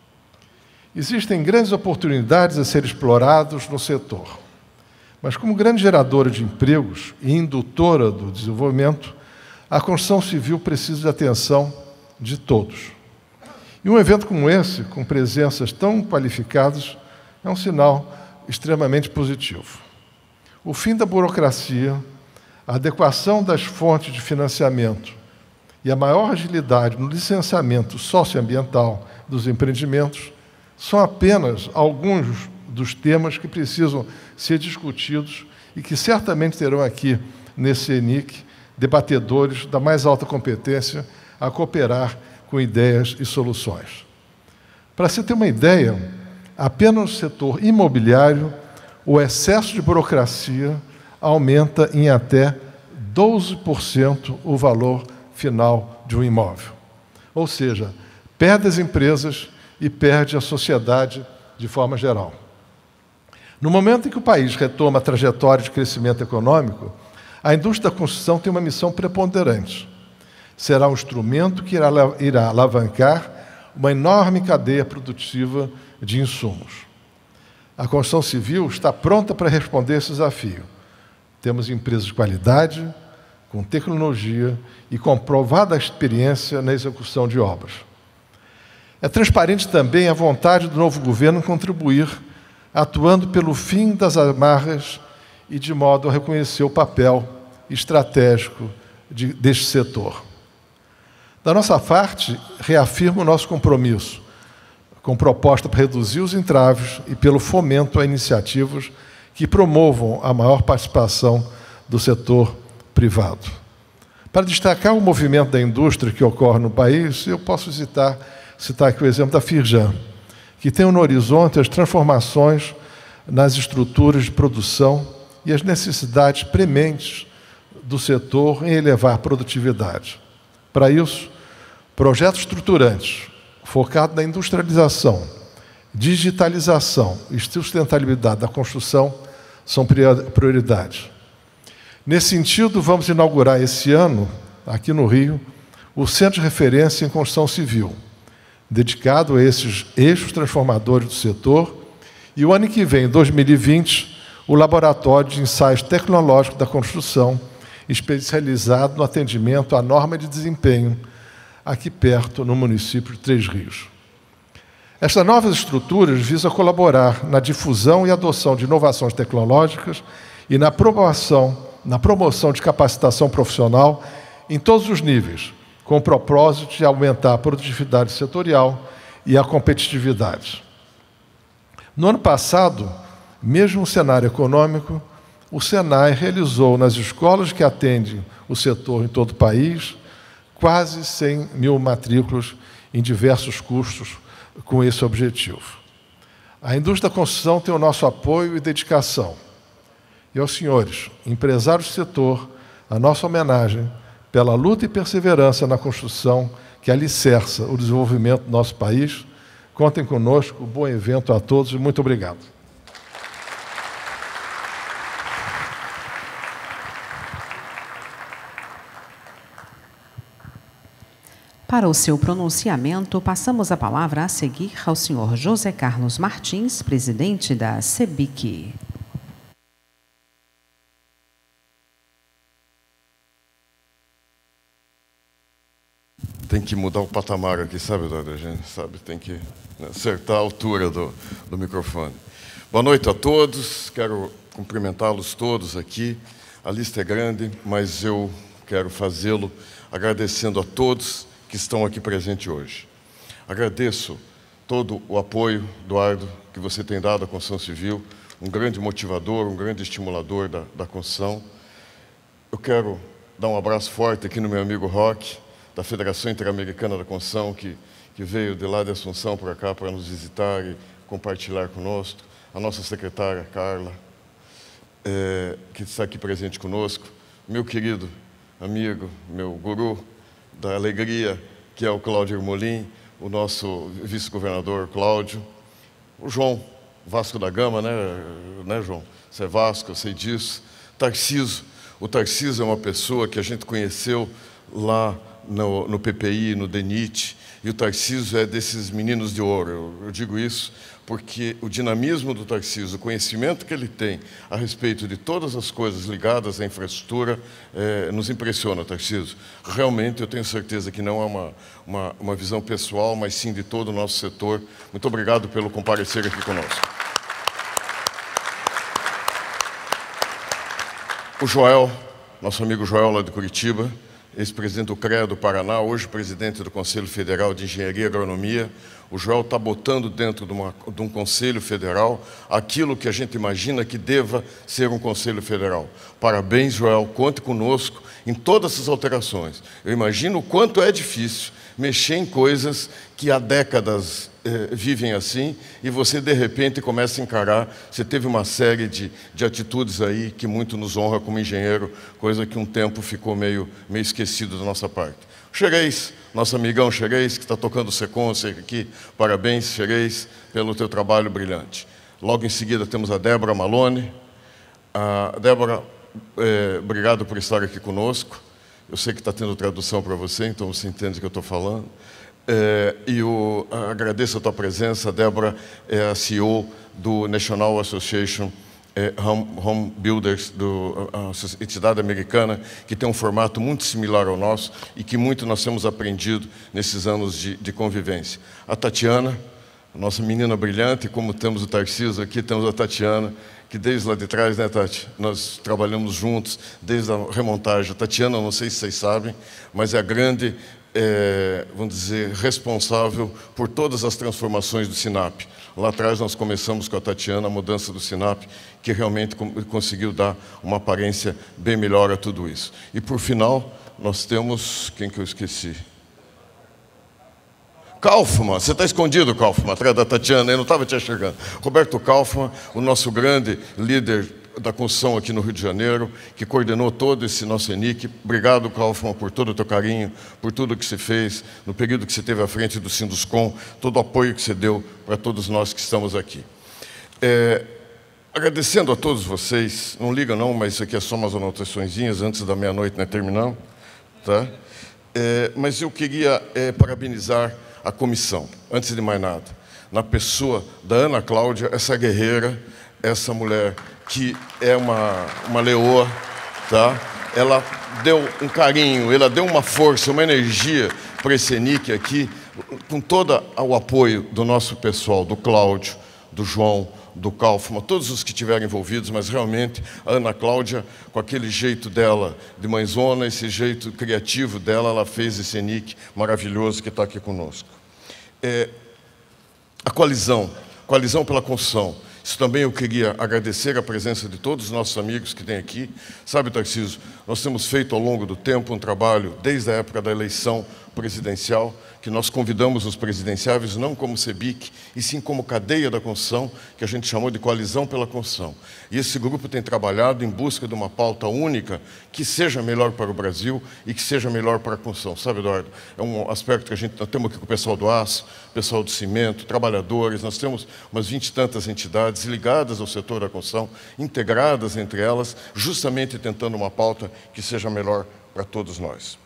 Existem grandes oportunidades a serem exploradas no setor, mas como grande geradora de empregos e indutora do desenvolvimento, a construção civil precisa de atenção de todos. E um evento como esse, com presenças tão qualificadas, é um sinal extremamente positivo. O fim da burocracia, a adequação das fontes de financiamento e a maior agilidade no licenciamento socioambiental dos empreendimentos são apenas alguns dos temas que precisam ser discutidos e que certamente terão aqui, nesse ENIC, debatedores da mais alta competência a cooperar com ideias e soluções. Para se ter uma ideia, apenas no setor imobiliário, o excesso de burocracia aumenta em até 12% o valor final de um imóvel. Ou seja, perde as empresas e perde a sociedade de forma geral. No momento em que o país retoma a trajetória de crescimento econômico, a indústria da construção tem uma missão preponderante. Será um instrumento que irá alavancar uma enorme cadeia produtiva de insumos. A construção civil está pronta para responder esse desafio. Temos empresas de qualidade, com tecnologia e comprovada experiência na execução de obras. É transparente também a vontade do novo governo contribuir, atuando pelo fim das amarras e de modo a reconhecer o papel estratégico deste setor. Da nossa parte, reafirmo o nosso compromisso com proposta para reduzir os entraves e pelo fomento a iniciativas que promovam a maior participação do setor privado. Para destacar o movimento da indústria que ocorre no país, eu posso citar aqui o exemplo da Firjan, que tem no horizonte as transformações nas estruturas de produção e as necessidades prementes do setor em elevar a produtividade. Para isso, projetos estruturantes, focados na industrialização, digitalização e sustentabilidade da construção, são prioridades. Nesse sentido, vamos inaugurar esse ano, aqui no Rio, o Centro de Referência em Construção Civil, dedicado a esses eixos transformadores do setor, e o ano que vem, em 2020, o Laboratório de Ensaios Tecnológicos da Construção, especializado no atendimento à norma de desempenho, aqui perto, no município de Três Rios. Estas novas estruturas visam colaborar na difusão e adoção de inovações tecnológicas e na promoção de capacitação profissional em todos os níveis, com o propósito de aumentar a produtividade setorial e a competitividade. No ano passado, mesmo no cenário econômico, o Senai realizou nas escolas que atendem o setor em todo o país quase 100 mil matrículas em diversos cursos com esse objetivo. A indústria da construção tem o nosso apoio e dedicação. E aos senhores, empresários do setor, a nossa homenagem pela luta e perseverança na construção que alicerça o desenvolvimento do nosso país. Contem conosco, bom evento a todos e muito obrigado. Para o seu pronunciamento, passamos a palavra a seguir ao senhor José Carlos Martins, presidente da CEBIC. Tem que mudar o patamar aqui, sabe, Eduardo? A gente sabe, tem que acertar a altura do microfone. Boa noite a todos, quero cumprimentá-los todos aqui. A lista é grande, mas eu quero fazê-lo agradecendo a todos que estão aqui presentes hoje. Agradeço todo o apoio, Eduardo, que você tem dado à construção civil, um grande motivador, um grande estimulador da construção. Eu quero dar um abraço forte aqui no meu amigo Roque, da Federação Interamericana da Construção, que veio de lá de Assunção para cá para nos visitar e compartilhar conosco, a nossa secretária Carla, que está aqui presente conosco, meu querido amigo, meu guru da alegria, que é o Cláudio Ermolim, o nosso vice-governador Cláudio, o João Vasco da Gama, né, João? Você é Vasco, eu sei disso. Tarciso, o Tarciso é uma pessoa que a gente conheceu lá no PPI, no DENIT, e o Tarciso é desses meninos de ouro. Eu digo isso porque o dinamismo do Tarciso, o conhecimento que ele tem a respeito de todas as coisas ligadas à infraestrutura, nos impressiona, Tarciso. Realmente, eu tenho certeza que não é uma visão pessoal, mas sim de todo o nosso setor. Muito obrigado pelo comparecer aqui conosco. O Joel, nosso amigo Joel lá de Curitiba, ex-presidente do CREA do Paraná, hoje presidente do Conselho Federal de Engenharia e Agronomia. O Joel está botando dentro de um Conselho Federal aquilo que a gente imagina que deva ser um Conselho Federal. Parabéns, Joel, conte conosco em todas essas alterações. Eu imagino o quanto é difícil mexer em coisas que há décadas vivem assim, e você, de repente, começa a encarar. Você teve uma série de atitudes aí que muito nos honra como engenheiro, coisa que um tempo ficou meio esquecido da nossa parte. Xerez, nosso amigão Xerez, que está tocando o Seconce aqui, parabéns, Xerez, pelo teu trabalho brilhante. Logo em seguida temos a Débora Malone. Débora, obrigado por estar aqui conosco. Eu sei que está tendo tradução para você, então você entende o que eu estou falando. Agradeço a tua presença. A Débora é a CEO do National Association Home Builders, a entidade americana, que tem um formato muito similar ao nosso e que muito nós temos aprendido nesses anos de convivência. A Tatiana, nossa menina brilhante, como temos o Tarciso aqui, temos a Tatiana, que desde lá de trás, né, Tati, nós trabalhamos juntos desde a remontagem. A Tatiana, não sei se vocês sabem, mas é a grande, vamos dizer, responsável por todas as transformações do Sinap. Lá atrás nós começamos com a Tatiana a mudança do Sinap, que realmente conseguiu dar uma aparência bem melhor a tudo isso. E por final, nós temos, quem que eu esqueci? Kaufmann, você está escondido, Kaufmann, atrás da Tatiana, eu não estava te enxergando. Roberto Kaufmann, o nosso grande líder da construção aqui no Rio de Janeiro, que coordenou todo esse nosso ENIC. Obrigado, Kaufmann, por todo o teu carinho, por tudo que você fez, no período que você esteve à frente do Sinduscom, todo o apoio que você deu para todos nós que estamos aqui. Agradecendo a todos vocês, não liga não, mas isso aqui é só umas anotaçõezinhas antes da meia-noite, né, terminamos, tá? Mas eu queria parabenizar a comissão, antes de mais nada, na pessoa da Ana Cláudia, essa guerreira, essa mulher que é uma leoa, tá? ela deu um carinho, ela deu uma força, uma energia para esse ENIC aqui, com todo o apoio do nosso pessoal, do Cláudio, do João, do Kaufmann, todos os que estiveram envolvidos, mas realmente a Ana Cláudia, com aquele jeito dela de mãezona, esse jeito criativo dela, ela fez esse ENIC maravilhoso que está aqui conosco. A coalizão pela construção. Isso também eu queria agradecer a presença de todos os nossos amigos que tem aqui. Sabe, Tarcísio, nós temos feito ao longo do tempo um trabalho, desde a época da eleição presidencial, que nós convidamos os presidenciáveis não como CEBIC, e sim como cadeia da construção, que a gente chamou de coalizão pela construção. E esse grupo tem trabalhado em busca de uma pauta única que seja melhor para o Brasil e que seja melhor para a construção. Sabe, Eduardo, é um aspecto que nós temos aqui com o pessoal do aço, pessoal do cimento, trabalhadores, nós temos umas 20 e tantas entidades ligadas ao setor da construção, integradas entre elas, justamente tentando uma pauta que seja melhor para todos nós.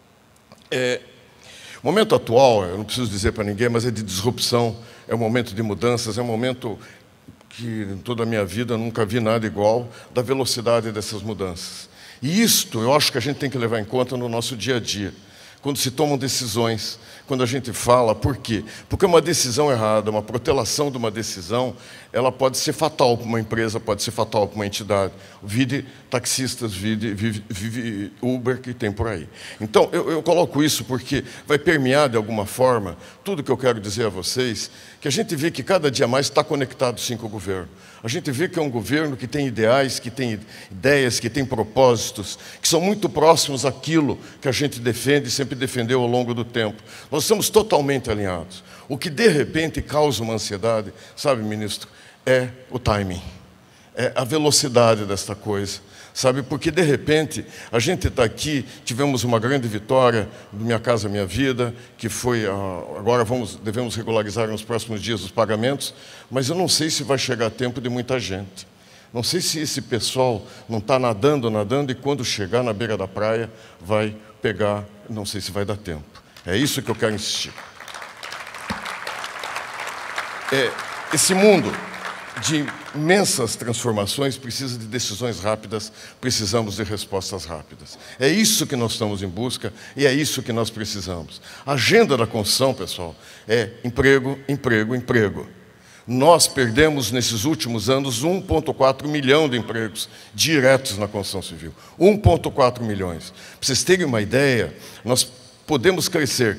O momento atual, eu não preciso dizer para ninguém, mas é de disrupção, é um momento de mudanças, é um momento que em toda a minha vida eu nunca vi nada igual, da velocidade dessas mudanças. E isto eu acho que a gente tem que levar em conta no nosso dia a dia, quando se tomam decisões, quando a gente fala. Por quê? Porque uma decisão errada, uma protelação de uma decisão, ela pode ser fatal para uma empresa, pode ser fatal para uma entidade. Vide taxistas, vive Uber que tem por aí. Então, eu coloco isso porque vai permear, de alguma forma, tudo que eu quero dizer a vocês, que a gente vê que cada dia mais está conectado, sim, com o governo. A gente vê que é um governo que tem ideais, que tem ideias, que tem propósitos, que são muito próximos àquilo que a gente defende e sempre defendeu ao longo do tempo. Nós estamos totalmente alinhados. O que, de repente, causa uma ansiedade, sabe, ministro, é o timing, é a velocidade desta coisa, sabe? Porque, de repente, a gente está aqui, tivemos uma grande vitória do Minha Casa Minha Vida, que foi, agora devemos regularizar nos próximos dias os pagamentos, mas eu não sei se vai chegar a tempo de muita gente. Não sei se esse pessoal não está nadando, e quando chegar na beira da praia vai pegar, não sei se vai dar tempo. É isso que eu quero insistir. Esse mundo de imensas transformações precisa de decisões rápidas, precisamos de respostas rápidas. É isso que nós estamos em busca e é isso que nós precisamos. A agenda da construção, pessoal, é emprego, emprego, emprego. Nós perdemos, nesses últimos anos, 1,4 milhão de empregos diretos na construção civil. 1,4 milhões. Para vocês terem uma ideia, nós devemos crescer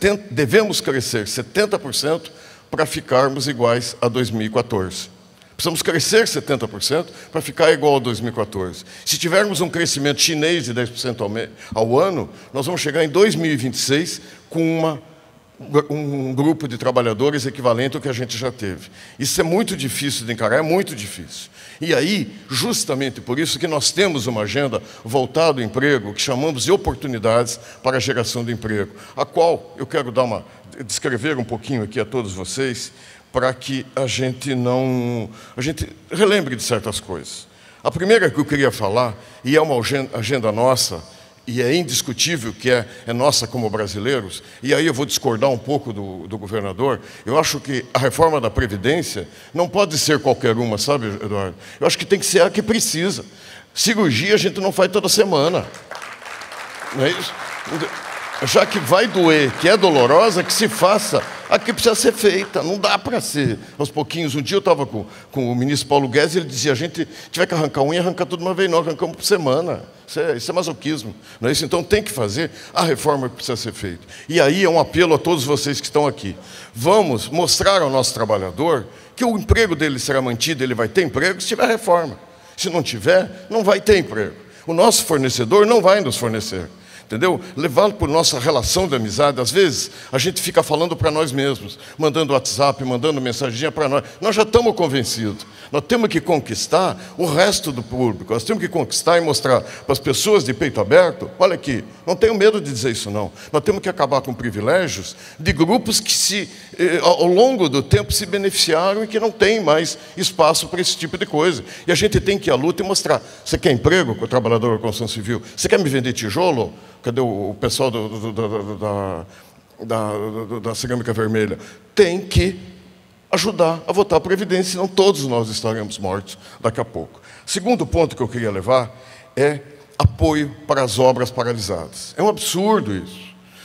70% para ficarmos iguais a 2014. Precisamos crescer 70% para ficar igual a 2014. Se tivermos um crescimento chinês de 10% ao ano, nós vamos chegar em 2026 com um grupo de trabalhadores equivalente ao que a gente já teve. Isso é muito difícil de encarar, é muito difícil. E aí, justamente por isso que nós temos uma agenda voltada ao emprego, que chamamos de oportunidades para a geração de emprego, a qual eu quero descrever um pouquinho aqui a todos vocês, para que a gente relembre de certas coisas. A primeira que eu queria falar, e é uma agenda nossa, e é indiscutível que é nossa como brasileiros, e aí eu vou discordar um pouco do governador, eu acho que a reforma da Previdência não pode ser qualquer uma, sabe, Eduardo? Eu acho que tem que ser a que precisa. Cirurgia a gente não faz toda semana. Não é isso? Já que vai doer, que é dolorosa, que se faça a que precisa ser feita. Não dá para ser aos pouquinhos. Um dia eu estava com o ministro Paulo Guedes e ele dizia: a gente tiver que arrancar unha, arranca tudo de uma vez, não, arrancamos por semana. Isso é masoquismo. Não é isso? Então tem que fazer a reforma que precisa ser feita. E aí é um apelo a todos vocês que estão aqui. Vamos mostrar ao nosso trabalhador que o emprego dele será mantido, ele vai ter emprego se tiver reforma. Se não tiver, não vai ter emprego. O nosso fornecedor não vai nos fornecer. Entendeu? Levado por nossa relação de amizade, às vezes a gente fica falando para nós mesmos, mandando WhatsApp, mandando mensaginha para nós. Nós já estamos convencidos. Nós temos que conquistar o resto do público. Nós temos que conquistar e mostrar para as pessoas de peito aberto: olha aqui, não tenho medo de dizer isso não. Nós temos que acabar com privilégios de grupos que ao longo do tempo se beneficiaram e que não tem mais espaço para esse tipo de coisa. E a gente tem que ir à luta e mostrar: você quer emprego com o trabalhador da construção civil? Você quer me vender tijolo? Cadê o pessoal da cerâmica vermelha? Tem que ajudar a votar a Previdência, senão todos nós estaremos mortos daqui a pouco. Segundo ponto que eu queria levar é apoio para as obras paralisadas. É um absurdo isso.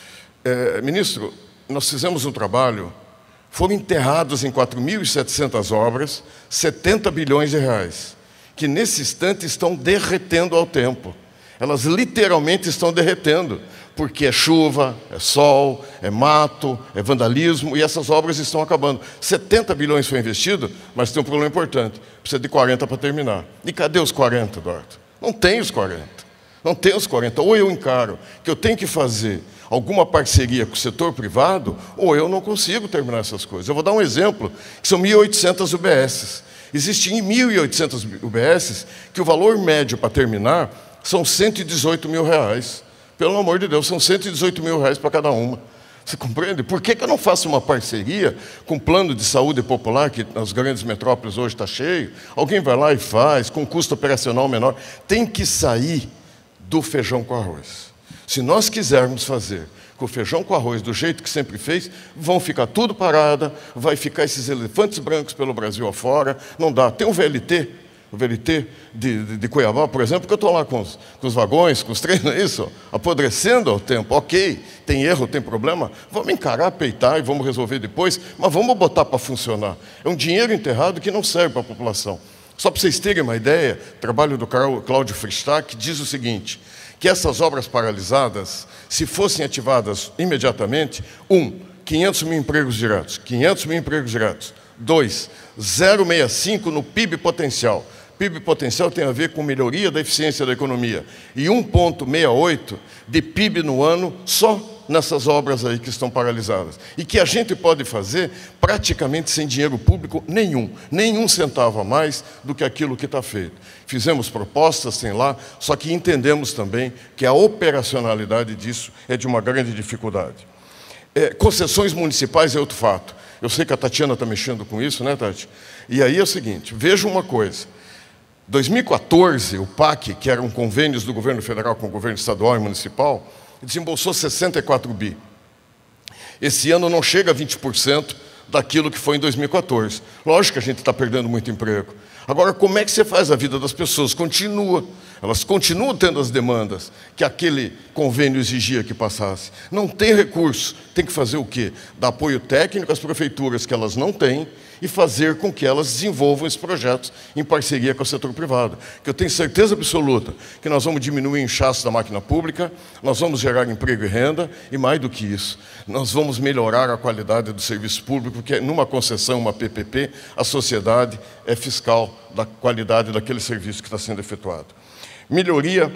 Ministro, nós fizemos um trabalho, foram enterrados em 4.700 obras, 70 bilhões de reais, que nesse instante estão derretendo ao tempo. Elas literalmente estão derretendo, porque é chuva, é sol, é mato, é vandalismo, e essas obras estão acabando. 70 bilhões foi investido, mas tem um problema importante, precisa de 40 para terminar. E cadê os 40, Eduardo? Não tem os 40. Não tem os 40. Ou eu encaro que eu tenho que fazer alguma parceria com o setor privado, ou eu não consigo terminar essas coisas. Eu vou dar um exemplo, que são 1.800 UBSs. Existem 1.800 UBSs que o valor médio para terminar são 118 mil reais. Pelo amor de Deus, são 118 mil reais para cada uma. Você compreende? Por que eu não faço uma parceria com o plano de saúde popular, que nas grandes metrópoles hoje está cheio? Alguém vai lá e faz, com custo operacional menor. Tem que sair do feijão com arroz. Se nós quisermos fazer com o feijão com arroz do jeito que sempre fez, vão ficar tudo parada, vai ficar esses elefantes brancos pelo Brasil afora, não dá. Tem um VLT, o VLT de Cuiabá, por exemplo, que eu estou lá com os vagões, com os trens, não é isso? Apodrecendo ao tempo. Ok, tem erro, tem problema, vamos encarar, peitar e vamos resolver depois, mas vamos botar para funcionar. É um dinheiro enterrado que não serve para a população. Só para vocês terem uma ideia, o trabalho do Cláudio Fristac diz o seguinte, que essas obras paralisadas, se fossem ativadas imediatamente, 500 mil empregos diretos. 500 mil empregos diretos. 2, 0,65 no PIB potencial. PIB potencial tem a ver com melhoria da eficiência da economia. E 1,68 de PIB no ano só nessas obras aí que estão paralisadas. E que a gente pode fazer praticamente sem dinheiro público nenhum centavo a mais do que aquilo que está feito. Fizemos propostas, tem lá, só que entendemos também que a operacionalidade disso é de uma grande dificuldade. Concessões municipais é outro fato. Eu sei que a Tatiana está mexendo com isso, né, Tati? E aí é o seguinte, veja uma coisa. 2014, o PAC, que eram convênios do governo federal com o governo estadual e municipal, desembolsou 64 bi. Esse ano não chega a 20% daquilo que foi em 2014. Lógico que a gente está perdendo muito emprego. Agora, como é que você faz a vida das pessoas? Continua. Elas continuam tendo as demandas que aquele convênio exigia que passasse. Não tem recurso. Tem que fazer o quê? Dar apoio técnico às prefeituras que elas não têm e fazer com que elas desenvolvam esses projetos em parceria com o setor privado. Que eu tenho certeza absoluta que nós vamos diminuir o inchaço da máquina pública, nós vamos gerar emprego e renda, e mais do que isso, nós vamos melhorar a qualidade do serviço público, porque numa concessão, uma PPP, a sociedade é fiscal da qualidade daquele serviço que está sendo efetuado. Melhoria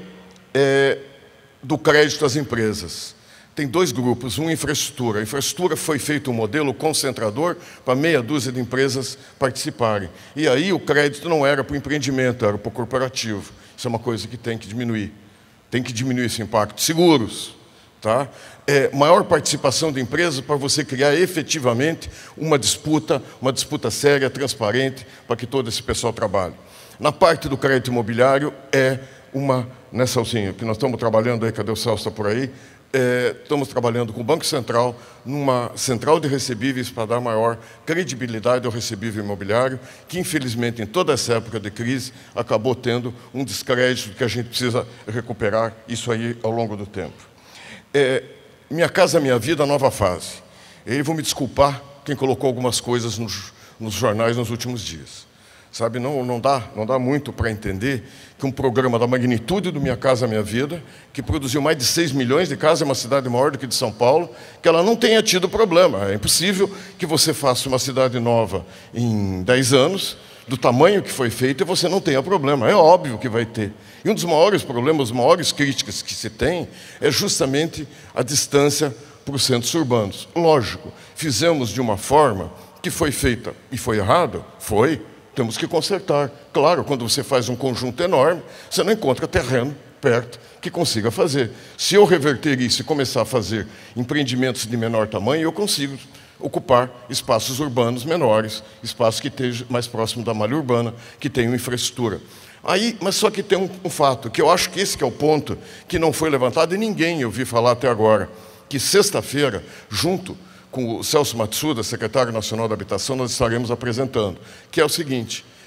do crédito às empresas. Tem dois grupos, infraestrutura. A infraestrutura foi feito um modelo concentrador para meia dúzia de empresas participarem. E aí o crédito não era para o empreendimento, era para o corporativo. Isso é uma coisa que tem que diminuir. Tem que diminuir esse impacto. Seguros. Tá? Maior participação de empresas para você criar efetivamente uma disputa séria, transparente, para que todo esse pessoal trabalhe. Na parte do crédito imobiliário, né, Celcinho, que nós estamos trabalhando aí, cadê o Celso, está por aí? Estamos trabalhando com o Banco Central, numa central de recebíveis para dar maior credibilidade ao recebível imobiliário, que infelizmente em toda essa época de crise acabou tendo um descrédito que a gente precisa recuperar isso aí ao longo do tempo. Minha Casa Minha Vida, nova fase. E vou me desculpar quem colocou algumas coisas nos jornais nos últimos dias. Sabe, não dá muito para entender que um programa da magnitude do Minha Casa Minha Vida, que produziu mais de 6 milhões de casas, é uma cidade maior do que de São Paulo, que ela não tenha tido problema. É impossível que você faça uma cidade nova em 10 anos, do tamanho que foi feito, e você não tenha problema. É óbvio que vai ter. E um dos maiores problemas, as maiores críticas que se tem, é justamente a distância para os centros urbanos. Lógico, fizemos de uma forma que foi feita e foi errado? Foi. Temos que consertar. Claro, quando você faz um conjunto enorme, você não encontra terreno perto que consiga fazer. Se eu reverter isso e começar a fazer empreendimentos de menor tamanho, eu consigo ocupar espaços urbanos menores, espaços que estejam mais próximos da malha urbana, que tenham infraestrutura. Mas só que tem um fato, que eu acho que esse que é o ponto que não foi levantado e ninguém ouviu falar até agora, que sexta-feira, junto com o Celso Matsuda, secretário nacional da Habitação, nós estaremos apresentando, que é o seguinte: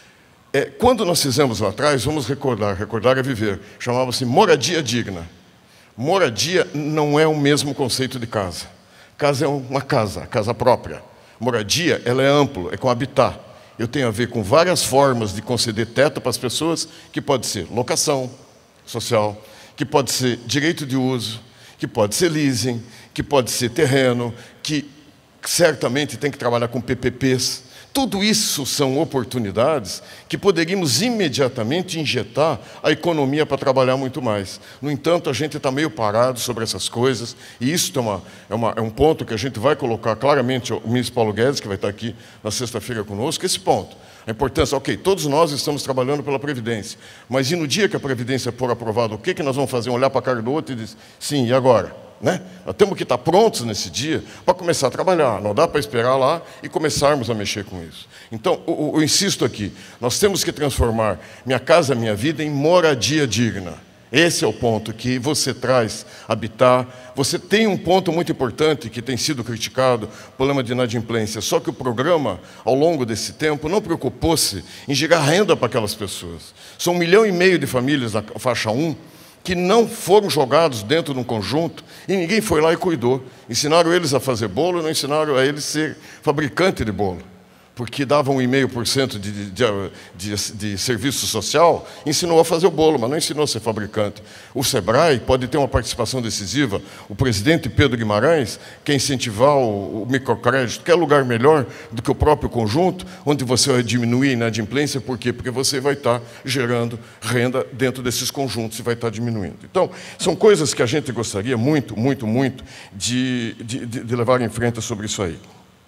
Quando nós fizemos lá atrás, vamos recordar é viver, chamava-se moradia digna. Moradia não é o mesmo conceito de casa. Casa é uma casa, casa própria. Moradia, ela é ampla, é com habitar. Eu tenho a ver com várias formas de conceder teto para as pessoas, que pode ser locação social, que pode ser direito de uso, que pode ser leasing, que pode ser terreno, que certamente tem que trabalhar com PPPs. Tudo isso são oportunidades que poderíamos imediatamente injetar a economia para trabalhar muito mais. No entanto, a gente está meio parado sobre essas coisas, e isso é um ponto que a gente vai colocar claramente ao ministro Paulo Guedes, que vai estar aqui na sexta-feira conosco, esse ponto. A importância, ok, todos nós estamos trabalhando pela Previdência, mas e no dia que a Previdência for aprovada, o que nós vamos fazer? Olhar para a cara do outro e dizer, sim, e agora? Né? Nós temos que estar prontos nesse dia para começar a trabalhar. Não dá para esperar lá e começarmos a mexer com isso. Então, eu insisto aqui, nós temos que transformar Minha Casa Minha Vida em moradia digna. Esse é o ponto que você traz, habitar. Você tem um ponto muito importante que tem sido criticado, o problema de inadimplência. Só que o programa, ao longo desse tempo, não preocupou-se em gerar renda para aquelas pessoas. São 1,5 milhão de famílias na faixa 1, que não foram jogados dentro de um conjunto e ninguém foi lá e cuidou. Ensinaram eles a fazer bolo, não ensinaram a eles ser fabricante de bolo, porque davam 1,5% de serviço social, ensinou a fazer o bolo, mas não ensinou a ser fabricante. O SEBRAE pode ter uma participação decisiva. O presidente Pedro Guimarães quer incentivar o microcrédito, que é lugar melhor do que o próprio conjunto, onde você vai diminuir a inadimplência. Por quê? Porque você vai estar gerando renda dentro desses conjuntos e vai estar diminuindo. Então, são coisas que a gente gostaria muito, muito, muito de levar em frente sobre isso aí.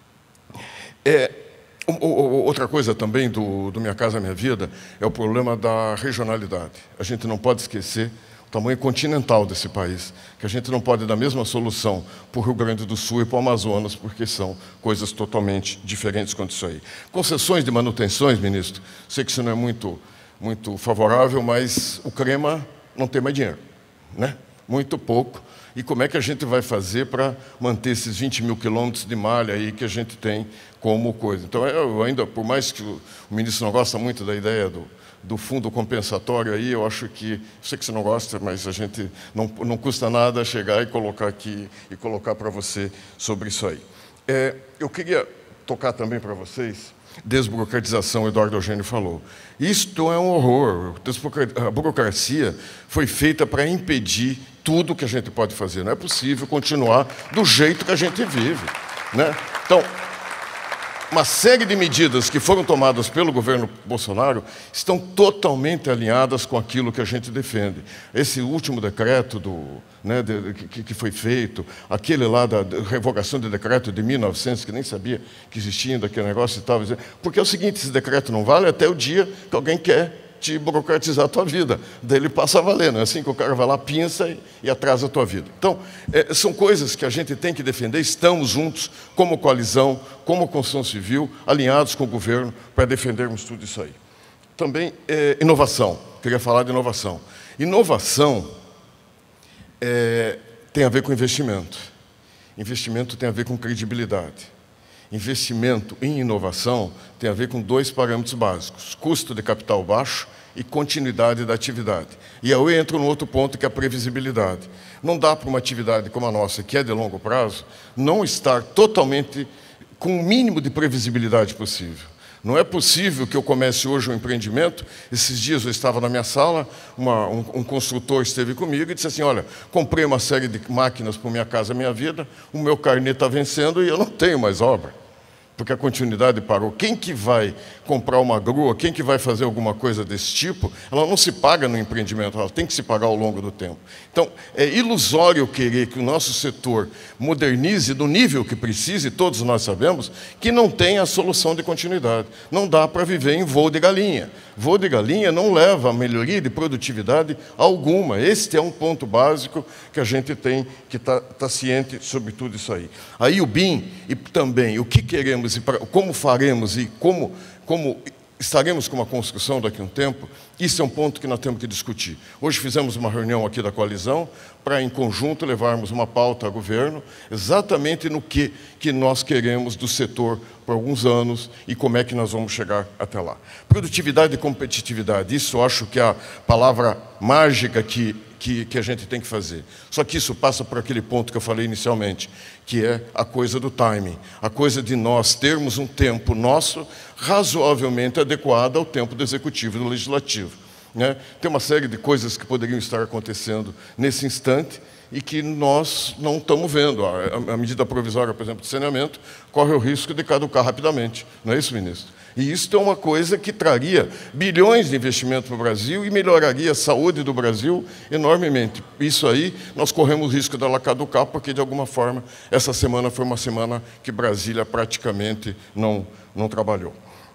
Outra coisa também do Minha Casa Minha Vida é o problema da regionalidade. A gente não pode esquecer o tamanho continental desse país, que a gente não pode dar a mesma solução para o Rio Grande do Sul e para o Amazonas, porque são coisas totalmente diferentes quanto isso aí. Concessões de manutenções, ministro, sei que isso não é muito favorável, mas o CREMA não tem mais dinheiro, né? Muito pouco. E como é que a gente vai fazer para manter esses 20 mil quilômetros de malha aí que a gente tem como coisa? Então, eu ainda, por mais que o ministro não gosta muito da ideia do fundo compensatório aí, eu acho que, sei que você não gosta, mas a gente não custa nada chegar e colocar aqui e colocar para você sobre isso aí. Eu queria tocar também para vocês desburocratização, o Eduardo Eugênio falou. Isto é um horror. A burocracia foi feita para impedir tudo que a gente pode fazer. Não é possível continuar do jeito que a gente vive, né? Então, uma série de medidas que foram tomadas pelo governo Bolsonaro estão totalmente alinhadas com aquilo que a gente defende. Esse último decreto que foi feito, aquele lá da revogação do decreto de 1900, que nem sabia que existia ainda aquele negócio e tal. Porque é o seguinte, esse decreto não vale até o dia que alguém quer te burocratizar a tua vida. Daí ele passa a valer, não é assim que o cara vai lá, pinça e atrasa a tua vida. Então, são coisas que a gente tem que defender, estamos juntos, como coalizão, como construção civil, alinhados com o governo, para defendermos tudo isso aí. Também, inovação, queria falar de inovação. Inovação tem a ver com investimento. Investimento tem a ver com credibilidade. Investimento em inovação tem a ver com 2 parâmetros básicos: custo de capital baixo e continuidade da atividade. E aí eu entro no outro ponto, que é a previsibilidade. Não dá para uma atividade como a nossa, que é de longo prazo, não estar totalmente com o mínimo de previsibilidade possível. Não é possível que eu comece hoje um empreendimento. Esses dias eu estava na minha sala, um construtor esteve comigo e disse assim, olha, comprei uma série de máquinas para Minha Casa Minha Vida, o meu carnê está vencendo e eu não tenho mais obra, porque a continuidade parou. Quem que vai comprar uma grua, quem que vai fazer alguma coisa desse tipo, ela não se paga no empreendimento, ela tem que se pagar ao longo do tempo. Então, é ilusório querer que o nosso setor modernize do nível que precise, todos nós sabemos, que não tem a solução de continuidade. Não dá para viver em voo de galinha. Voo de galinha não leva a melhoria de produtividade alguma. Este é um ponto básico que a gente tem que estar ciente sobre tudo isso aí. Aí o BIM, e também o que queremos, e como faremos e como estaremos com uma construção daqui a um tempo? Isso é um ponto que nós temos que discutir. Hoje fizemos uma reunião aqui da coalizão para, em conjunto, levarmos uma pauta ao governo exatamente no que nós queremos do setor por alguns anos e como é que nós vamos chegar até lá. Produtividade e competitividade, isso eu acho que é a palavra mágica que a gente tem que fazer. Só que isso passa por aquele ponto que eu falei inicialmente, que é a coisa do timing, a coisa de nós termos um tempo nosso razoavelmente adequado ao tempo do Executivo e do Legislativo, né? Tem uma série de coisas que poderiam estar acontecendo nesse instante e que nós não estamos vendo. A medida provisória, por exemplo, de saneamento, corre o risco de caducar rapidamente. Não é isso, ministro? E isso é uma coisa que traria bilhões de investimento para o Brasil e melhoraria a saúde do Brasil enormemente. Isso aí, nós corremos o risco dela caducar, porque, de alguma forma, essa semana foi uma semana que Brasília praticamente não trabalhou.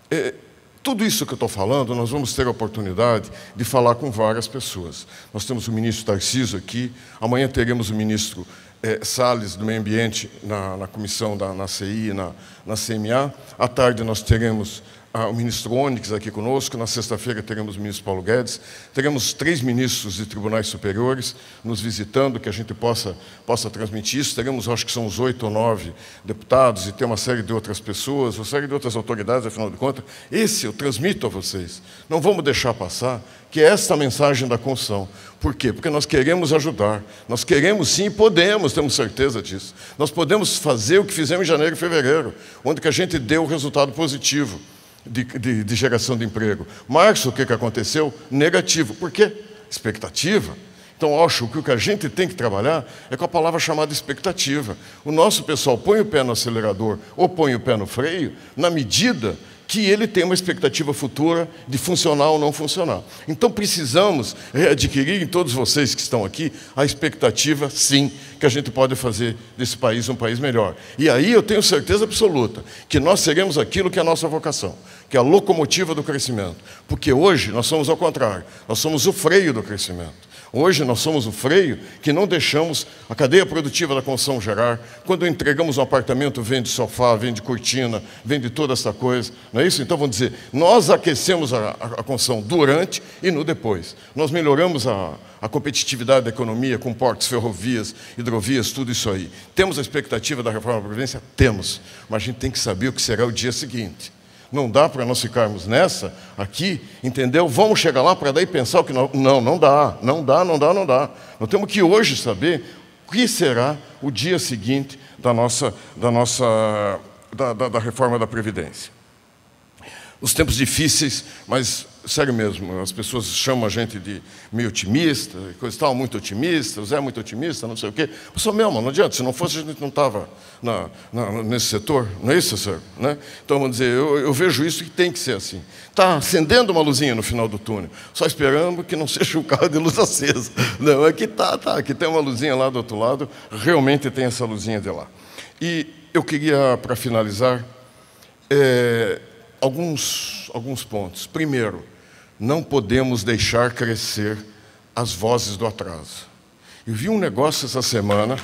Tudo isso que eu estou falando, nós vamos ter a oportunidade de falar com várias pessoas. Nós temos o ministro Tarcísio aqui, amanhã teremos o ministro Salles, do Meio Ambiente, na comissão na CI, na CMA. À tarde nós teremos o ministro Onyx aqui conosco, na sexta-feira teremos o ministro Paulo Guedes, teremos 3 ministros de tribunais superiores nos visitando, que a gente possa transmitir isso, teremos, acho que são uns 8 ou 9 deputados, e tem uma série de outras pessoas, uma série de outras autoridades, afinal de contas. Esse eu transmito a vocês. Não vamos deixar passar, que é esta a mensagem da Constituição. Por quê? Porque nós queremos ajudar, nós queremos sim, podemos, temos certeza disso. Nós podemos fazer o que fizemos em janeiro e fevereiro, onde que a gente deu o resultado positivo de geração de emprego. Março, o que aconteceu? Negativo. Por quê? Expectativa. Então, acho que o que a gente tem que trabalhar é com a palavra chamada expectativa. O nosso pessoal põe o pé no acelerador ou põe o pé no freio na medida que ele tem uma expectativa futura de funcionar ou não funcionar. Então, precisamos readquirir em todos vocês que estão aqui a expectativa, sim, que a gente pode fazer desse país um país melhor. E aí eu tenho certeza absoluta que nós seremos aquilo que é a nossa vocação, que é a locomotiva do crescimento. Porque hoje nós somos ao contrário, nós somos o freio do crescimento. Hoje nós somos o freio que não deixamos a cadeia produtiva da construção gerar. Quando entregamos um apartamento, vende sofá, vende cortina, vende toda essa coisa. Não é isso? Então, vamos dizer, nós aquecemos a construção durante e no depois. Nós melhoramos a competitividade da economia com portos, ferrovias, hidrovias, tudo isso aí. Temos a expectativa da reforma da Previdência? Temos. Mas a gente tem que saber o que será o dia seguinte. Não dá para nós ficarmos nessa, aqui, entendeu? Vamos chegar lá para daí pensar o que nós... Não dá. Nós temos que hoje saber o que será o dia seguinte da reforma da Previdência. Os tempos difíceis, mas, sério mesmo, as pessoas chamam a gente de meio otimista, coisa tal, muito otimista, o Zé é muito otimista, não sei o quê. Eu sou mesmo, não adianta, se não fosse a gente não estava nesse setor, não é isso, senhor? Né? Então, vamos dizer, eu vejo isso e tem que ser assim. Está acendendo uma luzinha no final do túnel, só esperando que não seja um carro de luz acesa. Não, é que que tem uma luzinha lá do outro lado, realmente tem essa luzinha de lá. E eu queria, para finalizar, alguns pontos. Primeiro, não podemos deixar crescer as vozes do atraso. Eu vi um negócio essa semana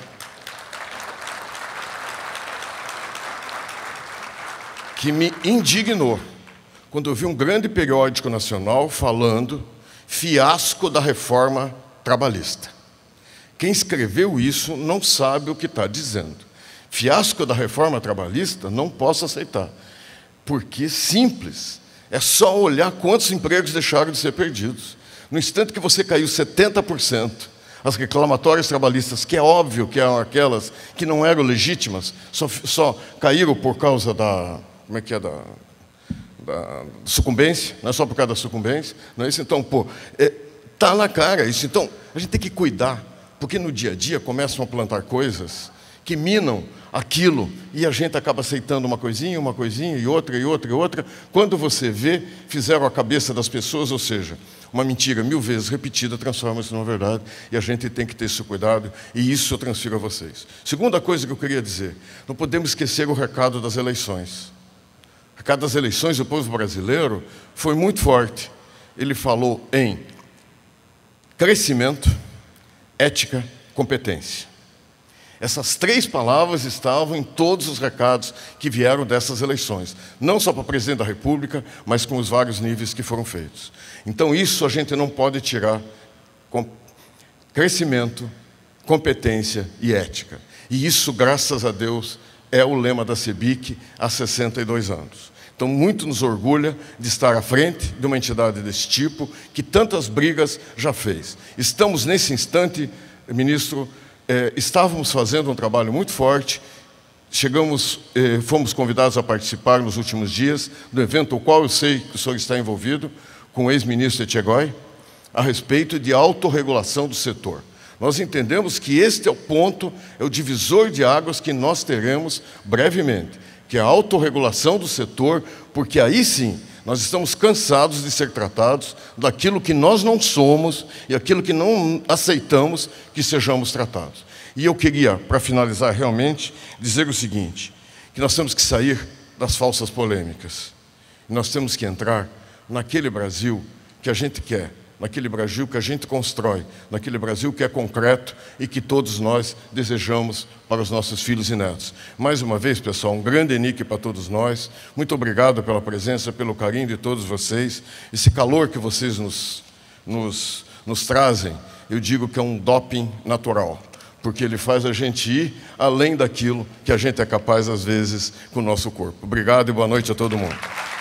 que me indignou, quando eu vi um grande periódico nacional falando fiasco da reforma trabalhista. Quem escreveu isso não sabe o que está dizendo. Fiasco da reforma trabalhista, não posso aceitar. Porque simples, é só olhar quantos empregos deixaram de ser perdidos. No instante que você caiu 70%, as reclamatórias trabalhistas, que é óbvio que eram aquelas que não eram legítimas, só caíram por causa da sucumbência, não é só por causa da sucumbência, não é isso? Então, está na cara isso. Então, a gente tem que cuidar, porque no dia a dia começam a plantar coisas que minam aquilo, e a gente acaba aceitando uma coisinha, e outra. Quando você vê, fizeram a cabeça das pessoas, ou seja, uma mentira 1000 vezes repetida transforma-se numa verdade, e a gente tem que ter esse cuidado, e isso eu transfiro a vocês. Segunda coisa que eu queria dizer, não podemos esquecer o recado das eleições. O recado das eleições do povo brasileiro foi muito forte. Ele falou em crescimento, ética, competência. Essas 3 palavras estavam em todos os recados que vieram dessas eleições. Não só para presidente da República, mas com os vários níveis que foram feitos. Então isso a gente não pode tirar com crescimento, competência e ética. E isso, graças a Deus, é o lema da CEBIC há 62 anos. Então, muito nos orgulha de estar à frente de uma entidade desse tipo, que tantas brigas já fez. Estamos, nesse instante, ministro, estávamos fazendo um trabalho muito forte, fomos convidados a participar nos últimos dias do evento, o qual eu sei que o senhor está envolvido, com o ex-ministro Etchegói, a respeito de autorregulação do setor. Nós entendemos que este é o ponto, é o divisor de águas que nós teremos brevemente, que é a autorregulação do setor, porque aí sim nós estamos cansados de ser tratados daquilo que nós não somos e aquilo que não aceitamos que sejamos tratados. E eu queria, para finalizar realmente, dizer o seguinte, que nós temos que sair das falsas polêmicas. Nós temos que entrar naquele Brasil que a gente quer, naquele Brasil que a gente constrói, naquele Brasil que é concreto e que todos nós desejamos para os nossos filhos e netos. Mais uma vez, pessoal, um grande ENIC para todos nós. Muito obrigado pela presença, pelo carinho de todos vocês. Esse calor que vocês nos trazem, eu digo que é um doping natural, porque ele faz a gente ir além daquilo que a gente é capaz, às vezes, com o nosso corpo. Obrigado e boa noite a todo mundo.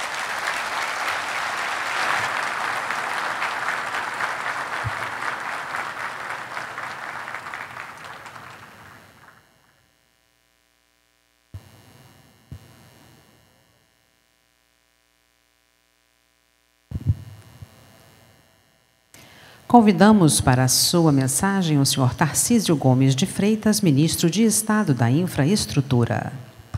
Convidamos para a sua mensagem o senhor Tarcísio Gomes de Freitas, ministro de Estado da Infraestrutura.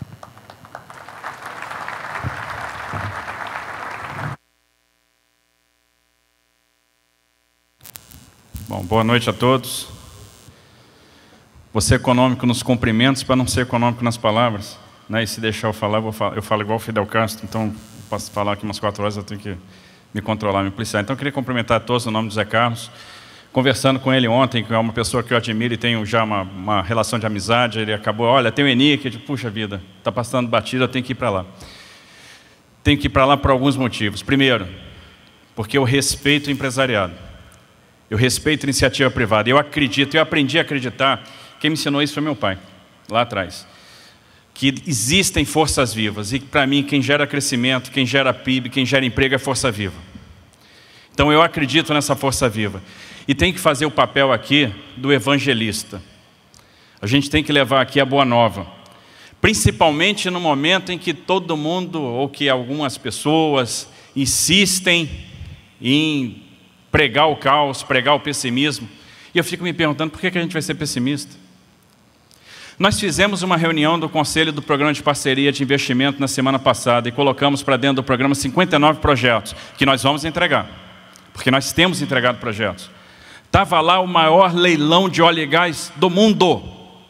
Bom, boa noite a todos. Vou ser econômico nos cumprimentos para não ser econômico nas palavras, né? E se deixar eu falar, eu falo igual o Fidel Castro, então posso falar aqui umas 4 horas, eu tenho que me controlar, me policiar. Então, eu queria cumprimentar a todos no nome do Zé Carlos. Conversando com ele ontem, que é uma pessoa que eu admiro e tenho já uma relação de amizade, ele acabou, olha, tem o ENIC, eu digo, puxa vida, está passando batida, eu tenho que ir para lá. Tenho que ir para lá por alguns motivos. Primeiro, porque eu respeito o empresariado. Eu respeito a iniciativa privada. Eu acredito, eu aprendi a acreditar, quem me ensinou isso foi meu pai, lá atrás. Que existem forças vivas e, para mim, quem gera crescimento, quem gera PIB, quem gera emprego é força viva. Então, eu acredito nessa força viva. E tem que fazer o papel aqui do evangelista. A gente tem que levar aqui a boa nova. Principalmente no momento em que todo mundo, ou que algumas pessoas, insistem em pregar o caos, pregar o pessimismo. E eu fico me perguntando, por que a gente vai ser pessimista? Nós fizemos uma reunião do Conselho do Programa de Parceria de Investimento na semana passada e colocamos para dentro do programa 59 projetos, que nós vamos entregar, porque nós temos entregado projetos. Estava lá o maior leilão de óleo e gás do mundo,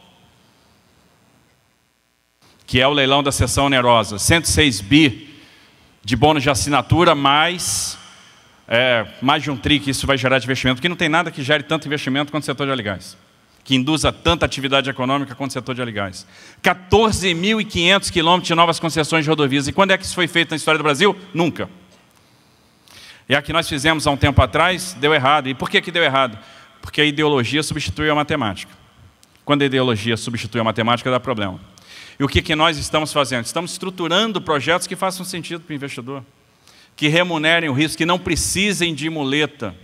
que é o leilão da seção onerosa, 106 bi de bônus de assinatura, mais de um tri que isso vai gerar de investimento, porque não tem nada que gere tanto investimento quanto o setor de óleo e gás, que induza tanta atividade econômica quanto o setor de óleo e gás. 14.500 quilômetros de novas concessões de rodovias. E quando é que isso foi feito na história do Brasil? Nunca. E a que nós fizemos há um tempo atrás, deu errado. E por que deu errado? Porque a ideologia substituiu a matemática. Quando a ideologia substitui a matemática, dá problema. E o que nós estamos fazendo? Estamos estruturando projetos que façam sentido para o investidor, que remunerem o risco, que não precisem de muleta,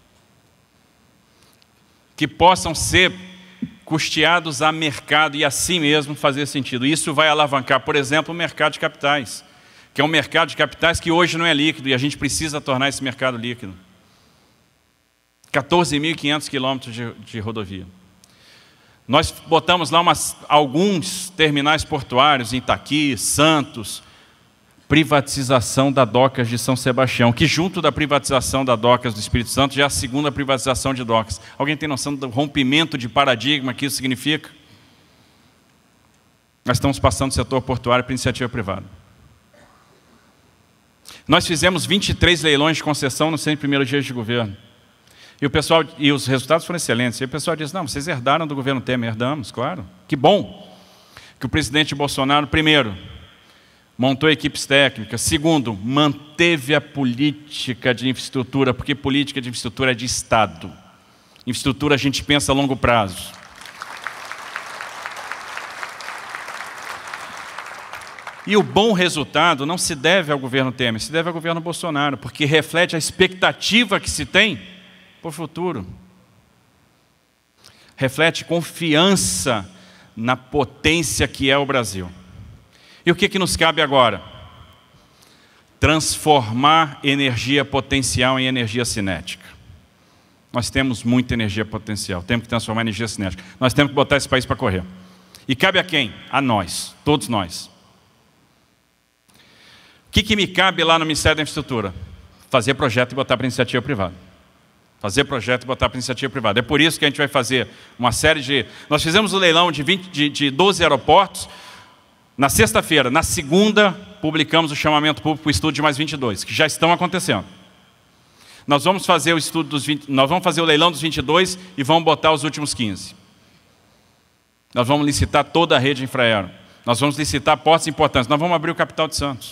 que possam ser custeados a mercado e assim mesmo fazer sentido. Isso vai alavancar, por exemplo, o mercado de capitais, que é um mercado de capitais que hoje não é líquido e a gente precisa tornar esse mercado líquido. 14.500 quilômetros de rodovia. Nós botamos lá alguns terminais portuários em Itaqui, Santos, privatização da Docas de São Sebastião, que junto da privatização da Docas do Espírito Santo já é a segunda privatização de Docas. Alguém tem noção do rompimento de paradigma que isso significa? Nós estamos passando do setor portuário para iniciativa privada. Nós fizemos 23 leilões de concessão nos 100 primeiros dias de governo. E os resultados foram excelentes. E o pessoal diz, não, vocês herdaram do governo Temer. Herdamos, claro. Que bom que o presidente Bolsonaro, primeiro, montou equipes técnicas. Segundo, manteve a política de infraestrutura, porque política de infraestrutura é de Estado. Infraestrutura a gente pensa a longo prazo. E o bom resultado não se deve ao governo Temer, se deve ao governo Bolsonaro, porque reflete a expectativa que se tem para o futuro. Reflete confiança na potência que é o Brasil. E o que nos cabe agora? Transformar energia potencial em energia cinética. Nós temos muita energia potencial, temos que transformar em energia cinética. Nós temos que botar esse país para correr. E cabe a quem? A nós, todos nós. O que me cabe lá no Ministério da Infraestrutura? Fazer projeto e botar para iniciativa privada. Fazer projeto e botar para iniciativa privada. É por isso que a gente vai fazer uma série de... Nós fizemos o leilão de 12 aeroportos na sexta-feira. Na segunda, publicamos o chamamento público para o estudo de mais 22, que já estão acontecendo. Nós vamos fazer o estudo dos 20, nós vamos fazer o leilão dos 22 e vamos botar os últimos 15. Nós vamos licitar toda a rede infraero. Nós vamos licitar portos importantes. Nós vamos abrir o Capital de Santos.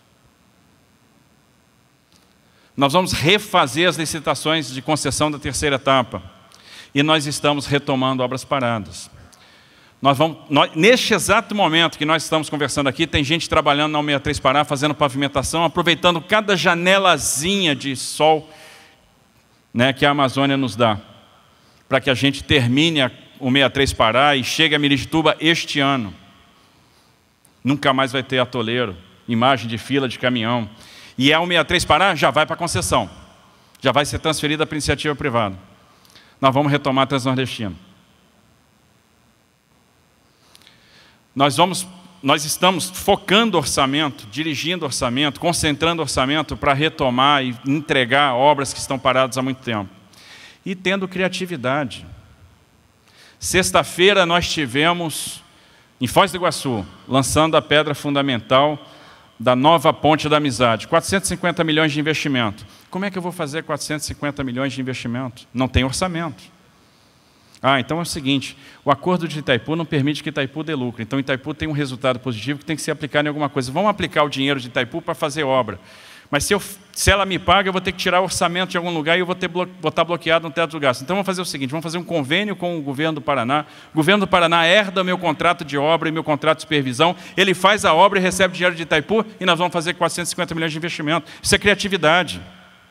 Nós vamos refazer as licitações de concessão da terceira etapa. E nós estamos retomando obras paradas. Neste exato momento que nós estamos conversando aqui, tem gente trabalhando na 163 Pará, fazendo pavimentação, aproveitando cada janelazinha de sol, né, que a Amazônia nos dá, para que a gente termine o 163 Pará e chegue a Miritituba este ano. Nunca mais vai ter atoleiro, imagem de fila de caminhão. E a 163 Pará já vai para a concessão. Já vai ser transferida para a iniciativa privada. Nós vamos retomar a Transnordestina. Nós estamos focando orçamento, dirigindo orçamento, concentrando orçamento para retomar e entregar obras que estão paradas há muito tempo. E tendo criatividade. Sexta-feira nós tivemos, em Foz do Iguaçu, lançando a pedra fundamental da nova Ponte da Amizade, 450 milhões de investimento. Como é que eu vou fazer 450 milhões de investimento? Não tem orçamento. Então é o seguinte, o acordo de Itaipu não permite que Itaipu dê lucro. Então Itaipu tem um resultado positivo que tem que ser aplicado em alguma coisa. Vamos aplicar o dinheiro de Itaipu para fazer obra. Mas se ela me paga, eu vou ter que tirar o orçamento de algum lugar e eu vou estar bloqueado no teto do gasto. Então vamos fazer o seguinte, vamos fazer um convênio com o governo do Paraná. O governo do Paraná herda meu contrato de obra e meu contrato de supervisão. Ele faz a obra e recebe dinheiro de Itaipu e nós vamos fazer 450 milhões de investimento. Isso é criatividade.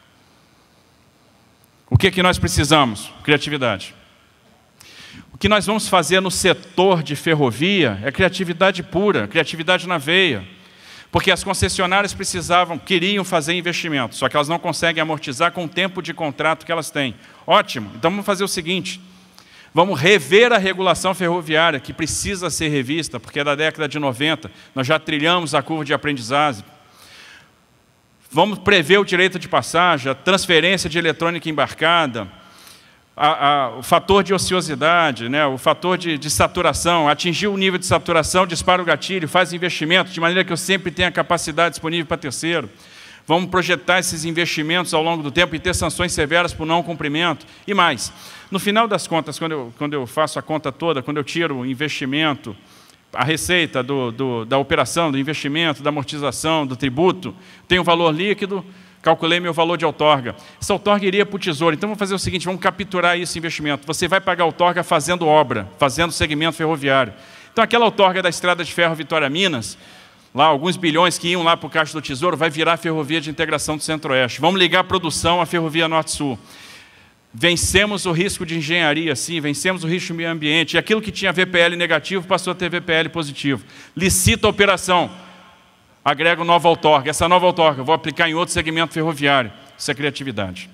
O que nós precisamos? Criatividade. O que nós vamos fazer no setor de ferrovia é criatividade pura, criatividade na veia. Porque as concessionárias queriam fazer investimento, só que elas não conseguem amortizar com o tempo de contrato que elas têm. Ótimo, então vamos fazer o seguinte, vamos rever a regulação ferroviária, que precisa ser revista, porque é da década de 90, nós já trilhamos a curva de aprendizagem. Vamos prever o direito de passagem, a transferência de eletrônica embarcada, o fator de ociosidade, né, o fator de saturação, atingir o nível de saturação, dispara o gatilho, faz investimento, de maneira que eu sempre tenha capacidade disponível para terceiro. Vamos projetar esses investimentos ao longo do tempo e ter sanções severas por não cumprimento. E mais, no final das contas, quando eu faço a conta toda, quando eu tiro o investimento, a receita da operação, do investimento, da amortização, do tributo, tem um valor líquido, calculei meu valor de outorga. Essa outorga iria para o Tesouro. Então, vamos fazer o seguinte, vamos capturar esse investimento. Você vai pagar a outorga fazendo obra, fazendo segmento ferroviário. Então, aquela outorga da Estrada de Ferro Vitória-Minas, lá, alguns bilhões que iam lá para o Caixa do Tesouro, vai virar a Ferrovia de Integração do Centro-Oeste. Vamos ligar a produção à Ferrovia Norte-Sul. Vencemos o risco de engenharia, sim, vencemos o risco de meio ambiente. E aquilo que tinha VPL negativo passou a ter VPL positivo. Licita a operação. Agrego nova outorga. Essa nova outorga eu vou aplicar em outro segmento ferroviário. Isso é criatividade.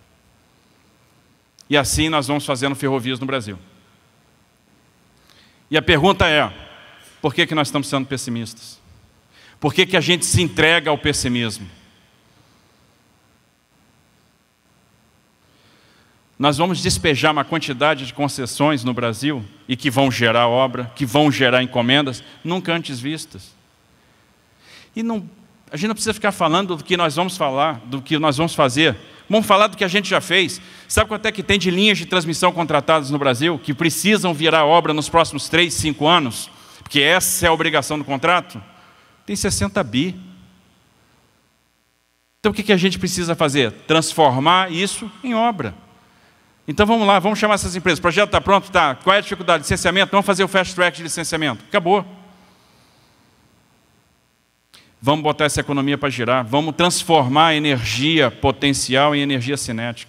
E assim nós vamos fazendo ferrovias no Brasil. E a pergunta é, por que nós estamos sendo pessimistas? Por que a gente se entrega ao pessimismo? Nós vamos despejar uma quantidade de concessões no Brasil e que vão gerar obra, que vão gerar encomendas, nunca antes vistas. E a gente não precisa ficar falando do que nós vamos falar, do que nós vamos fazer, Vamos falar do que a gente já fez. Sabe quanto é que tem de linhas de transmissão contratadas no Brasil que precisam virar obra nos próximos 3, 5 anos? Porque essa é a obrigação do contrato? Tem 60 bi. Então o que a gente precisa fazer? Transformar isso em obra. Então vamos lá, vamos chamar essas empresas. O projeto está pronto? Tá. Qual é a dificuldade? Licenciamento? Vamos fazer o fast track de licenciamento. Acabou. Vamos botar essa economia para girar. Vamos transformar a energia potencial em energia cinética.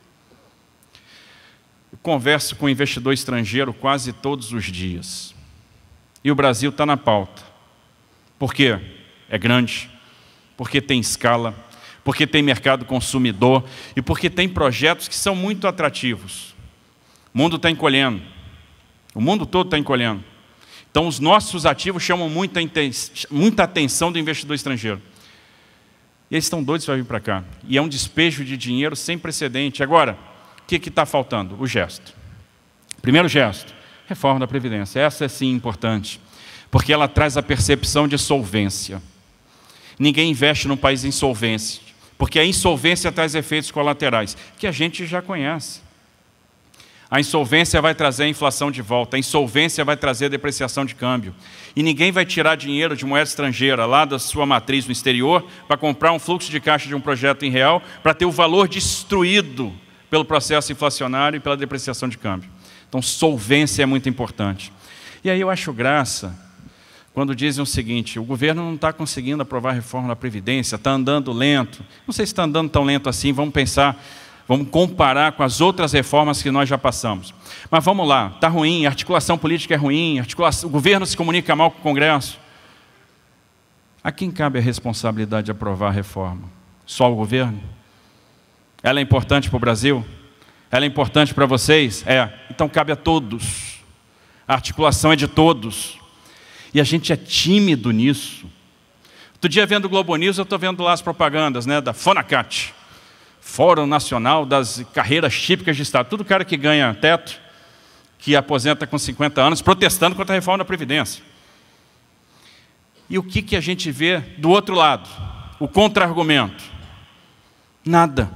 Eu converso com investidor estrangeiro quase todos os dias. E o Brasil está na pauta. Por quê? É grande. Porque tem escala. Porque tem mercado consumidor e porque tem projetos que são muito atrativos. O mundo está encolhendo. O mundo todo está encolhendo. Então, os nossos ativos chamam muita atenção do investidor estrangeiro. E eles estão doidos para vir para cá. E é um despejo de dinheiro sem precedente. Agora, o que está faltando? O gesto. Primeiro gesto, reforma da Previdência. Essa é sim importante, porque ela traz a percepção de solvência. Ninguém investe num país em insolvência, porque a insolvência traz efeitos colaterais, que a gente já conhece. A insolvência vai trazer a inflação de volta, a insolvência vai trazer a depreciação de câmbio. E ninguém vai tirar dinheiro de moeda estrangeira lá da sua matriz no exterior para comprar um fluxo de caixa de um projeto em real para ter o valor destruído pelo processo inflacionário e pela depreciação de câmbio. Então, solvência é muito importante. E aí eu acho graça quando dizem o seguinte: o governo não está conseguindo aprovar a reforma da Previdência, está andando lento. Não sei se está andando tão lento assim, vamos pensar, vamos comparar com as outras reformas que nós já passamos. Mas vamos lá, está ruim, a articulação política é ruim, o governo se comunica mal com o Congresso. A quem cabe a responsabilidade de aprovar a reforma? Só o governo? Ela é importante para o Brasil? Ela é importante para vocês? É. Então cabe a todos. A articulação é de todos. E a gente é tímido nisso. Outro dia, vendo o Globo News, eu estou vendo lá as propagandas, né, da FONACAT, Fórum Nacional das Carreiras Típicas de Estado. Tudo cara que ganha teto, que aposenta com 50 anos, protestando contra a reforma da Previdência. E o que a gente vê do outro lado? O contra-argumento. Nada.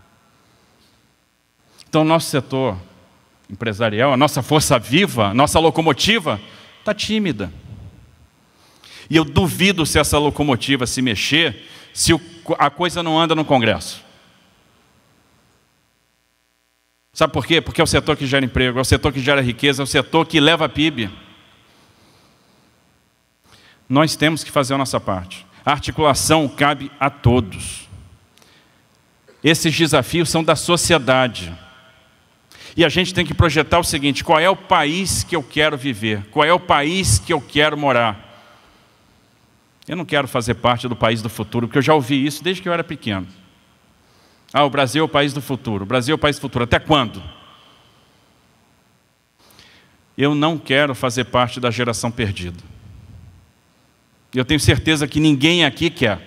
Então, o nosso setor empresarial, a nossa força viva, a nossa locomotiva, está tímida. E eu duvido se essa locomotiva se mexer, se a coisa não anda no Congresso. Sabe por quê? Porque é o setor que gera emprego, é o setor que gera riqueza, é o setor que leva a PIB. Nós temos que fazer a nossa parte. A articulação cabe a todos. Esses desafios são da sociedade. E a gente tem que projetar o seguinte: qual é o país que eu quero viver? Qual é o país que eu quero morar? Eu não quero fazer parte do país do futuro, porque eu já ouvi isso desde que eu era pequeno. Ah, o Brasil é o país do futuro. O Brasil é o país do futuro. Até quando? Eu não quero fazer parte da geração perdida. Eu tenho certeza que ninguém aqui quer.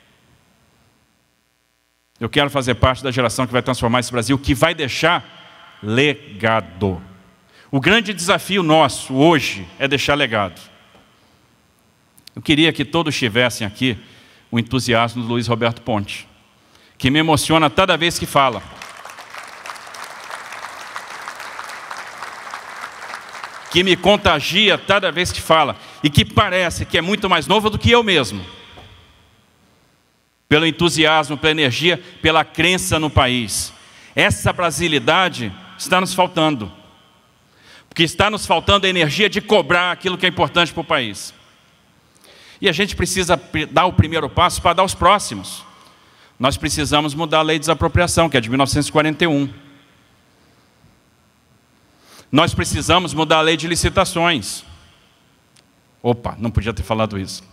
Eu quero fazer parte da geração que vai transformar esse Brasil, que vai deixar legado. O grande desafio nosso hoje é deixar legado. Eu queria que todos tivessem aqui o entusiasmo do Luiz Roberto Ponte, que me emociona toda vez que fala. Que me contagia toda vez que fala. E que parece que é muito mais novo do que eu mesmo. Pelo entusiasmo, pela energia, pela crença no país. Essa brasilidade está nos faltando. Porque está nos faltando a energia de cobrar aquilo que é importante para o país. E a gente precisa dar o primeiro passo para dar os próximos. Nós precisamos mudar a lei de desapropriação, que é de 1941. Nós precisamos mudar a lei de licitações. Opa, não podia ter falado isso.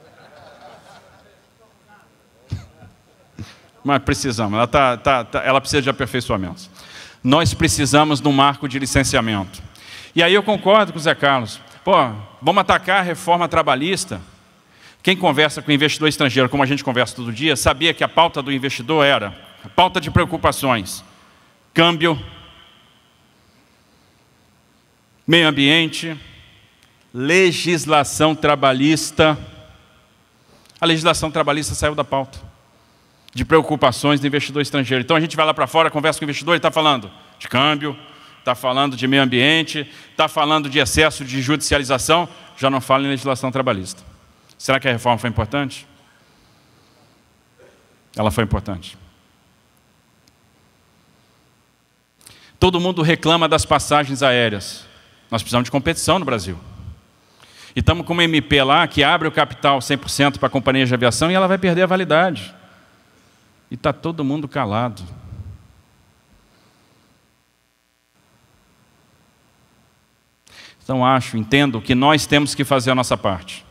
Mas precisamos, ela precisa de aperfeiçoamentos. Nós precisamos de um marco de licenciamento. E aí eu concordo com o Zé Carlos. Pô, vamos atacar a reforma trabalhista. Quem conversa com investidor estrangeiro, como a gente conversa todo dia, sabia que a pauta do investidor era a pauta de preocupações: câmbio, meio ambiente, legislação trabalhista. A legislação trabalhista saiu da pauta. de preocupações do investidor estrangeiro. Então a gente vai lá para fora, conversa com o investidor, ele está falando de câmbio, está falando de meio ambiente, está falando de excesso de judicialização, já não fala em legislação trabalhista. Será que a reforma foi importante? Ela foi importante. Todo mundo reclama das passagens aéreas. Nós precisamos de competição no Brasil. E estamos com uma MP lá que abre o capital 100% para a companhia de aviação e ela vai perder a validade. E está todo mundo calado. Então entendo que nós temos que fazer a nossa parte.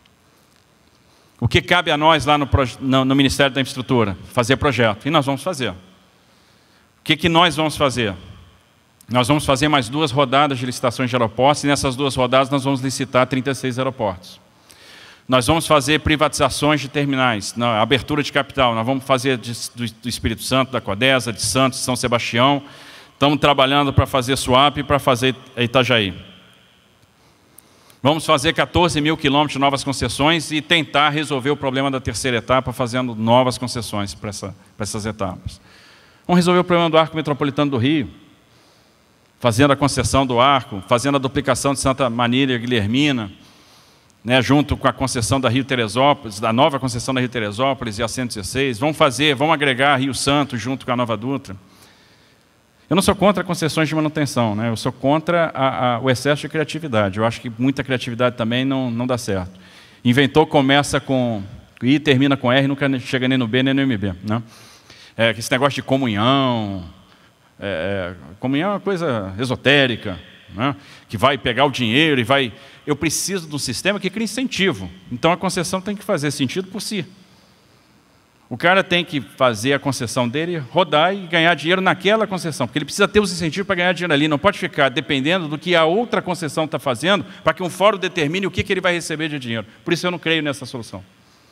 O que cabe a nós lá no Ministério da Infraestrutura? Fazer projeto. E nós vamos fazer. O que nós vamos fazer? Nós vamos fazer mais 2 rodadas de licitações de aeroportos, e nessas 2 rodadas nós vamos licitar 36 aeroportos. Nós vamos fazer privatizações de terminais, na abertura de capital. Nós vamos fazer do Espírito Santo, da Codesa, de Santos, de São Sebastião. Estamos trabalhando para fazer Suape e para fazer Itajaí. Vamos fazer 14 mil quilômetros de novas concessões e tentar resolver o problema da terceira etapa, fazendo novas concessões para essas etapas. Vamos resolver o problema do Arco Metropolitano do Rio, fazendo a concessão do Arco, fazendo a duplicação de Santa Marília e Guilhermina, né, junto com a concessão da Rio Teresópolis, da nova concessão da Rio Teresópolis e a 116. Vamos agregar Rio Santos junto com a Nova Dutra. Eu não sou contra concessões de manutenção, né? Eu sou contra o excesso de criatividade. Eu acho que muita criatividade também não dá certo. Inventou, começa com I, termina com R, nunca chega nem no B nem no MB. Né? Esse negócio de comunhão, comunhão é uma coisa esotérica, né? Que vai pegar o dinheiro e vai... Eu preciso de um sistema que crie incentivo. Então a concessão tem que fazer sentido por si. O cara tem que fazer a concessão dele, rodar e ganhar dinheiro naquela concessão, porque ele precisa ter os incentivos para ganhar dinheiro ali, não pode ficar dependendo do que a outra concessão está fazendo, para que um fórum determine o que ele vai receber de dinheiro. Por isso eu não creio nessa solução.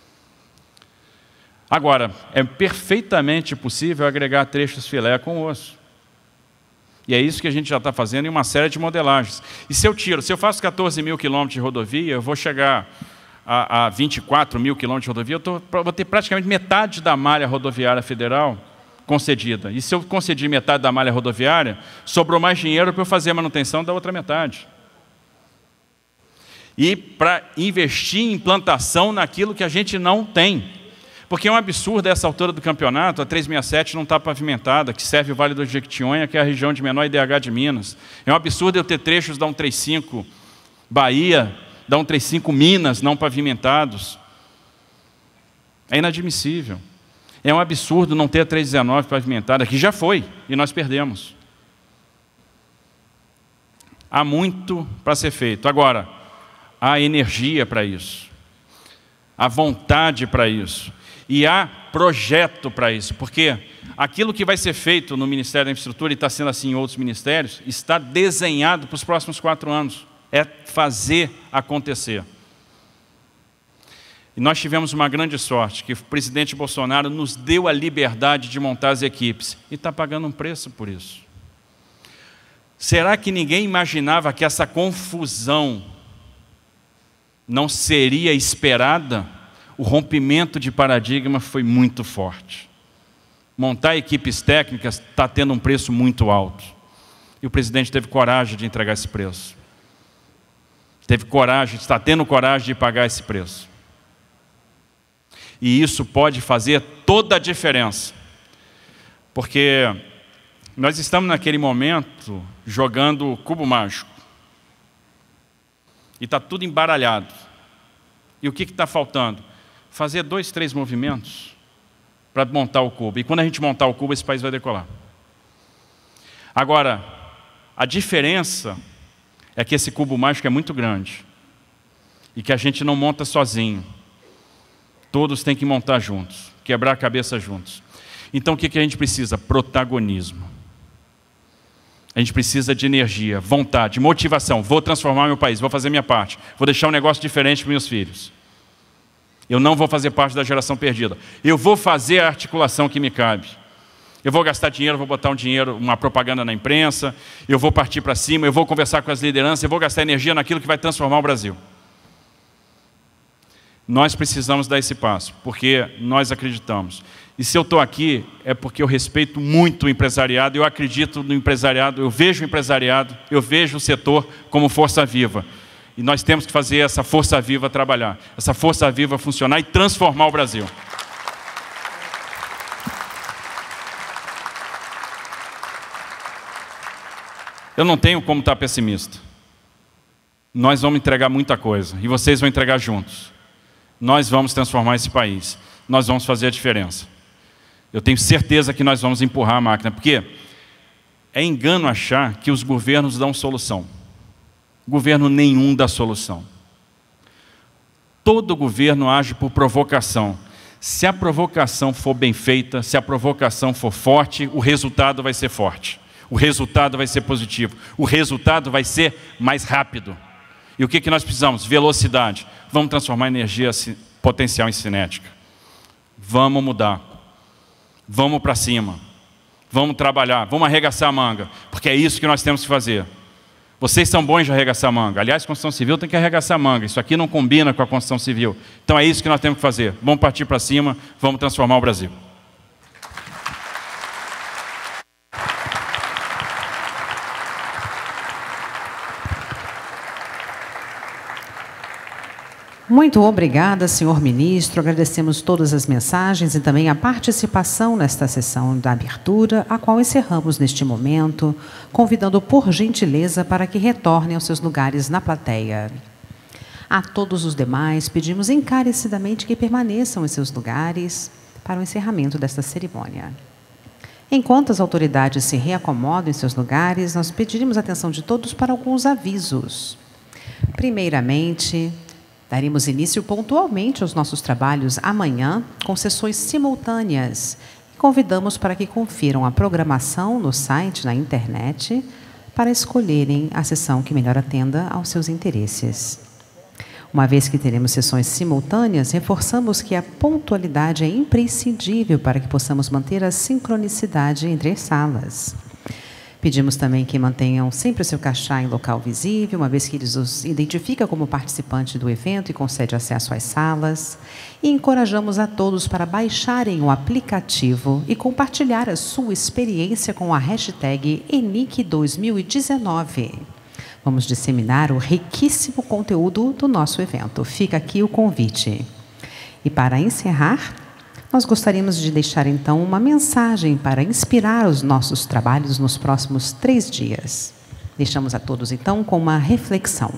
Agora, é perfeitamente possível agregar trechos filé com osso. E é isso que a gente já está fazendo em uma série de modelagens. E se eu faço 14 mil quilômetros de rodovia, eu vou chegar a 24 mil quilômetros de rodovia, eu vou ter praticamente metade da malha rodoviária federal concedida. E se eu concedi metade da malha rodoviária, sobrou mais dinheiro para eu fazer a manutenção da outra metade. E para investir em implantação naquilo que a gente não tem. Porque é um absurdo essa altura do campeonato, a 367 não está pavimentada, que serve o Vale do Jequitinhonha, que é a região de menor IDH de Minas. É um absurdo eu ter trechos da 135 Bahia, da 135 Minas não pavimentados. É inadmissível. É um absurdo não ter a 319 pavimentada, que já foi, e nós perdemos. Há muito para ser feito. Agora, há energia para isso. Há vontade para isso. E há projeto para isso, porque aquilo que vai ser feito no Ministério da Infraestrutura, e está sendo assim em outros ministérios, está desenhado para os próximos 4 anos. É fazer acontecer. E nós tivemos uma grande sorte, que o presidente Bolsonaro nos deu a liberdade de montar as equipes, e está pagando um preço por isso. Será que ninguém imaginava que essa confusão não seria esperada? O rompimento de paradigma foi muito forte. Montar equipes técnicas está tendo um preço muito alto. E o presidente teve coragem de entregar esse preço. Teve coragem, está tendo coragem de pagar esse preço. E isso pode fazer toda a diferença. Porque nós estamos naquele momento jogando cubo mágico. E está tudo embaralhado. E o que está faltando? Fazer 2, 3 movimentos para montar o cubo. E quando a gente montar o cubo, esse país vai decolar. Agora, a diferença é que esse cubo mágico é muito grande. E que a gente não monta sozinho. Todos têm que montar juntos. Quebrar a cabeça juntos. Então o que a gente precisa? Protagonismo. A gente precisa de energia, vontade, motivação. Vou transformar meu país, vou fazer minha parte. Vou deixar um negócio diferente para meus filhos. Eu não vou fazer parte da geração perdida. Eu vou fazer a articulação que me cabe. Eu vou gastar dinheiro, vou botar uma propaganda na imprensa, eu vou partir para cima, eu vou conversar com as lideranças, eu vou gastar energia naquilo que vai transformar o Brasil. Nós precisamos dar esse passo, porque nós acreditamos. E se eu estou aqui, é porque eu respeito muito o empresariado, eu acredito no empresariado, eu vejo o empresariado, eu vejo o setor como força viva. E nós temos que fazer essa força viva trabalhar, essa força viva funcionar e transformar o Brasil. Eu não tenho como estar pessimista. Nós vamos entregar muita coisa, e vocês vão entregar juntos. Nós vamos transformar esse país, nós vamos fazer a diferença. Eu tenho certeza que nós vamos empurrar a máquina, porque é engano achar que os governos dão solução. Governo nenhum dá solução. Todo governo age por provocação. Se a provocação for bem feita, se a provocação for forte, o resultado vai ser forte. O resultado vai ser positivo. O resultado vai ser mais rápido. E o que nós precisamos? Velocidade. Vamos transformar a energia potencial em cinética. Vamos mudar. Vamos para cima. Vamos trabalhar. Vamos arregaçar a manga. Porque é isso que nós temos que fazer. Vocês são bons de arregaçar a manga. Aliás, a Constituição Civil tem que arregaçar a manga. Isso aqui não combina com a Constituição Civil. Então é isso que nós temos que fazer. Vamos partir para cima. Vamos transformar o Brasil. Muito obrigada, senhor ministro. Agradecemos todas as mensagens e também a participação nesta sessão da abertura, a qual encerramos neste momento, convidando por gentileza para que retornem aos seus lugares na plateia. A todos os demais, pedimos encarecidamente que permaneçam em seus lugares para o encerramento desta cerimônia. Enquanto as autoridades se reacomodam em seus lugares, nós pediremos a atenção de todos para alguns avisos. Primeiramente, daremos início pontualmente aos nossos trabalhos amanhã, com sessões simultâneas. Convidamos para que confiram a programação no site, na internet, para escolherem a sessão que melhor atenda aos seus interesses. Uma vez que teremos sessões simultâneas, reforçamos que a pontualidade é imprescindível para que possamos manter a sincronicidade entre as salas. Pedimos também que mantenham sempre o seu crachá em local visível, uma vez que eles os identificam como participante do evento e concede acesso às salas. E encorajamos a todos para baixarem o aplicativo e compartilhar a sua experiência com a hashtag ENIC2019. Vamos disseminar o riquíssimo conteúdo do nosso evento. Fica aqui o convite. E para encerrar, nós gostaríamos de deixar, então, uma mensagem para inspirar os nossos trabalhos nos próximos 3 dias. Deixamos a todos, então, com uma reflexão.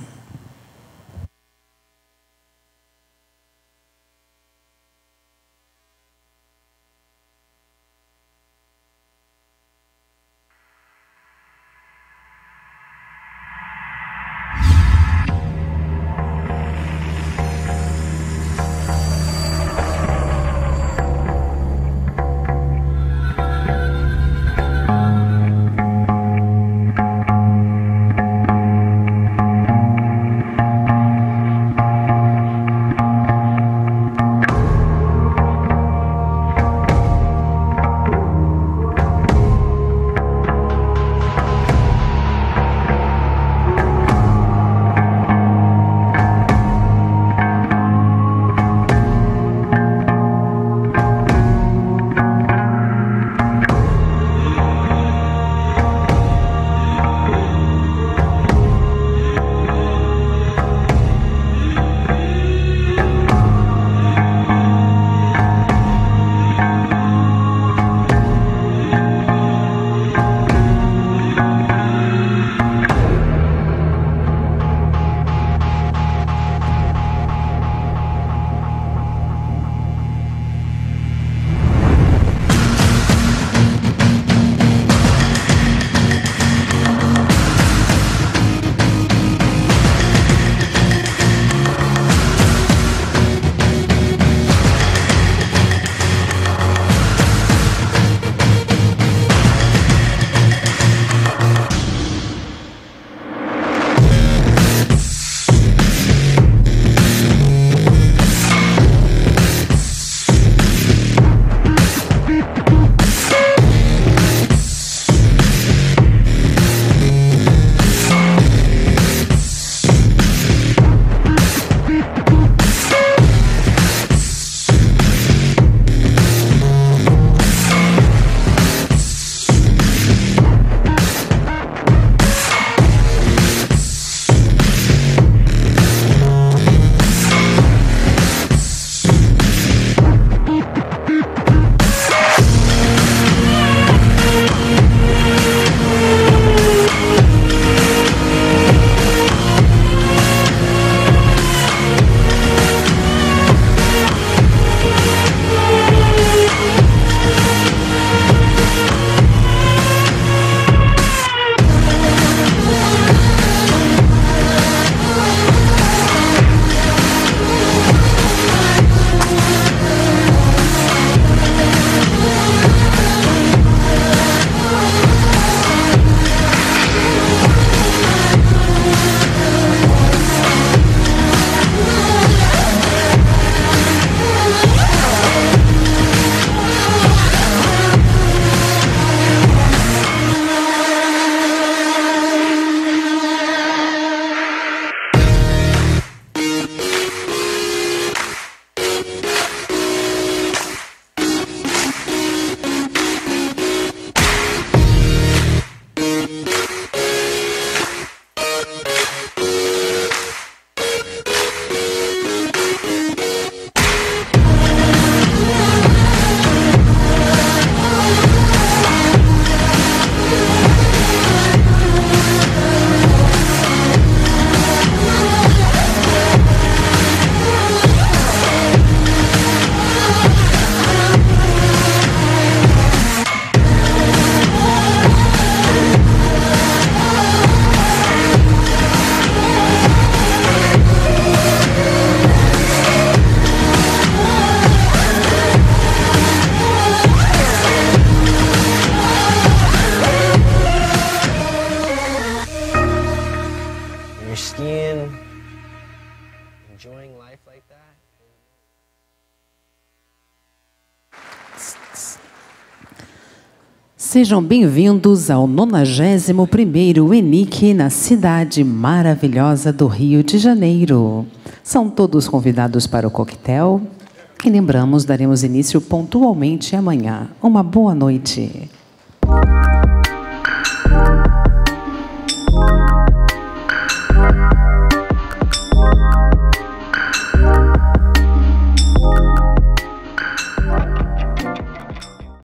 Sejam bem-vindos ao 91º ENIC na cidade maravilhosa do Rio de Janeiro. São todos convidados para o coquetel e lembramos, daremos início pontualmente amanhã. Uma boa noite.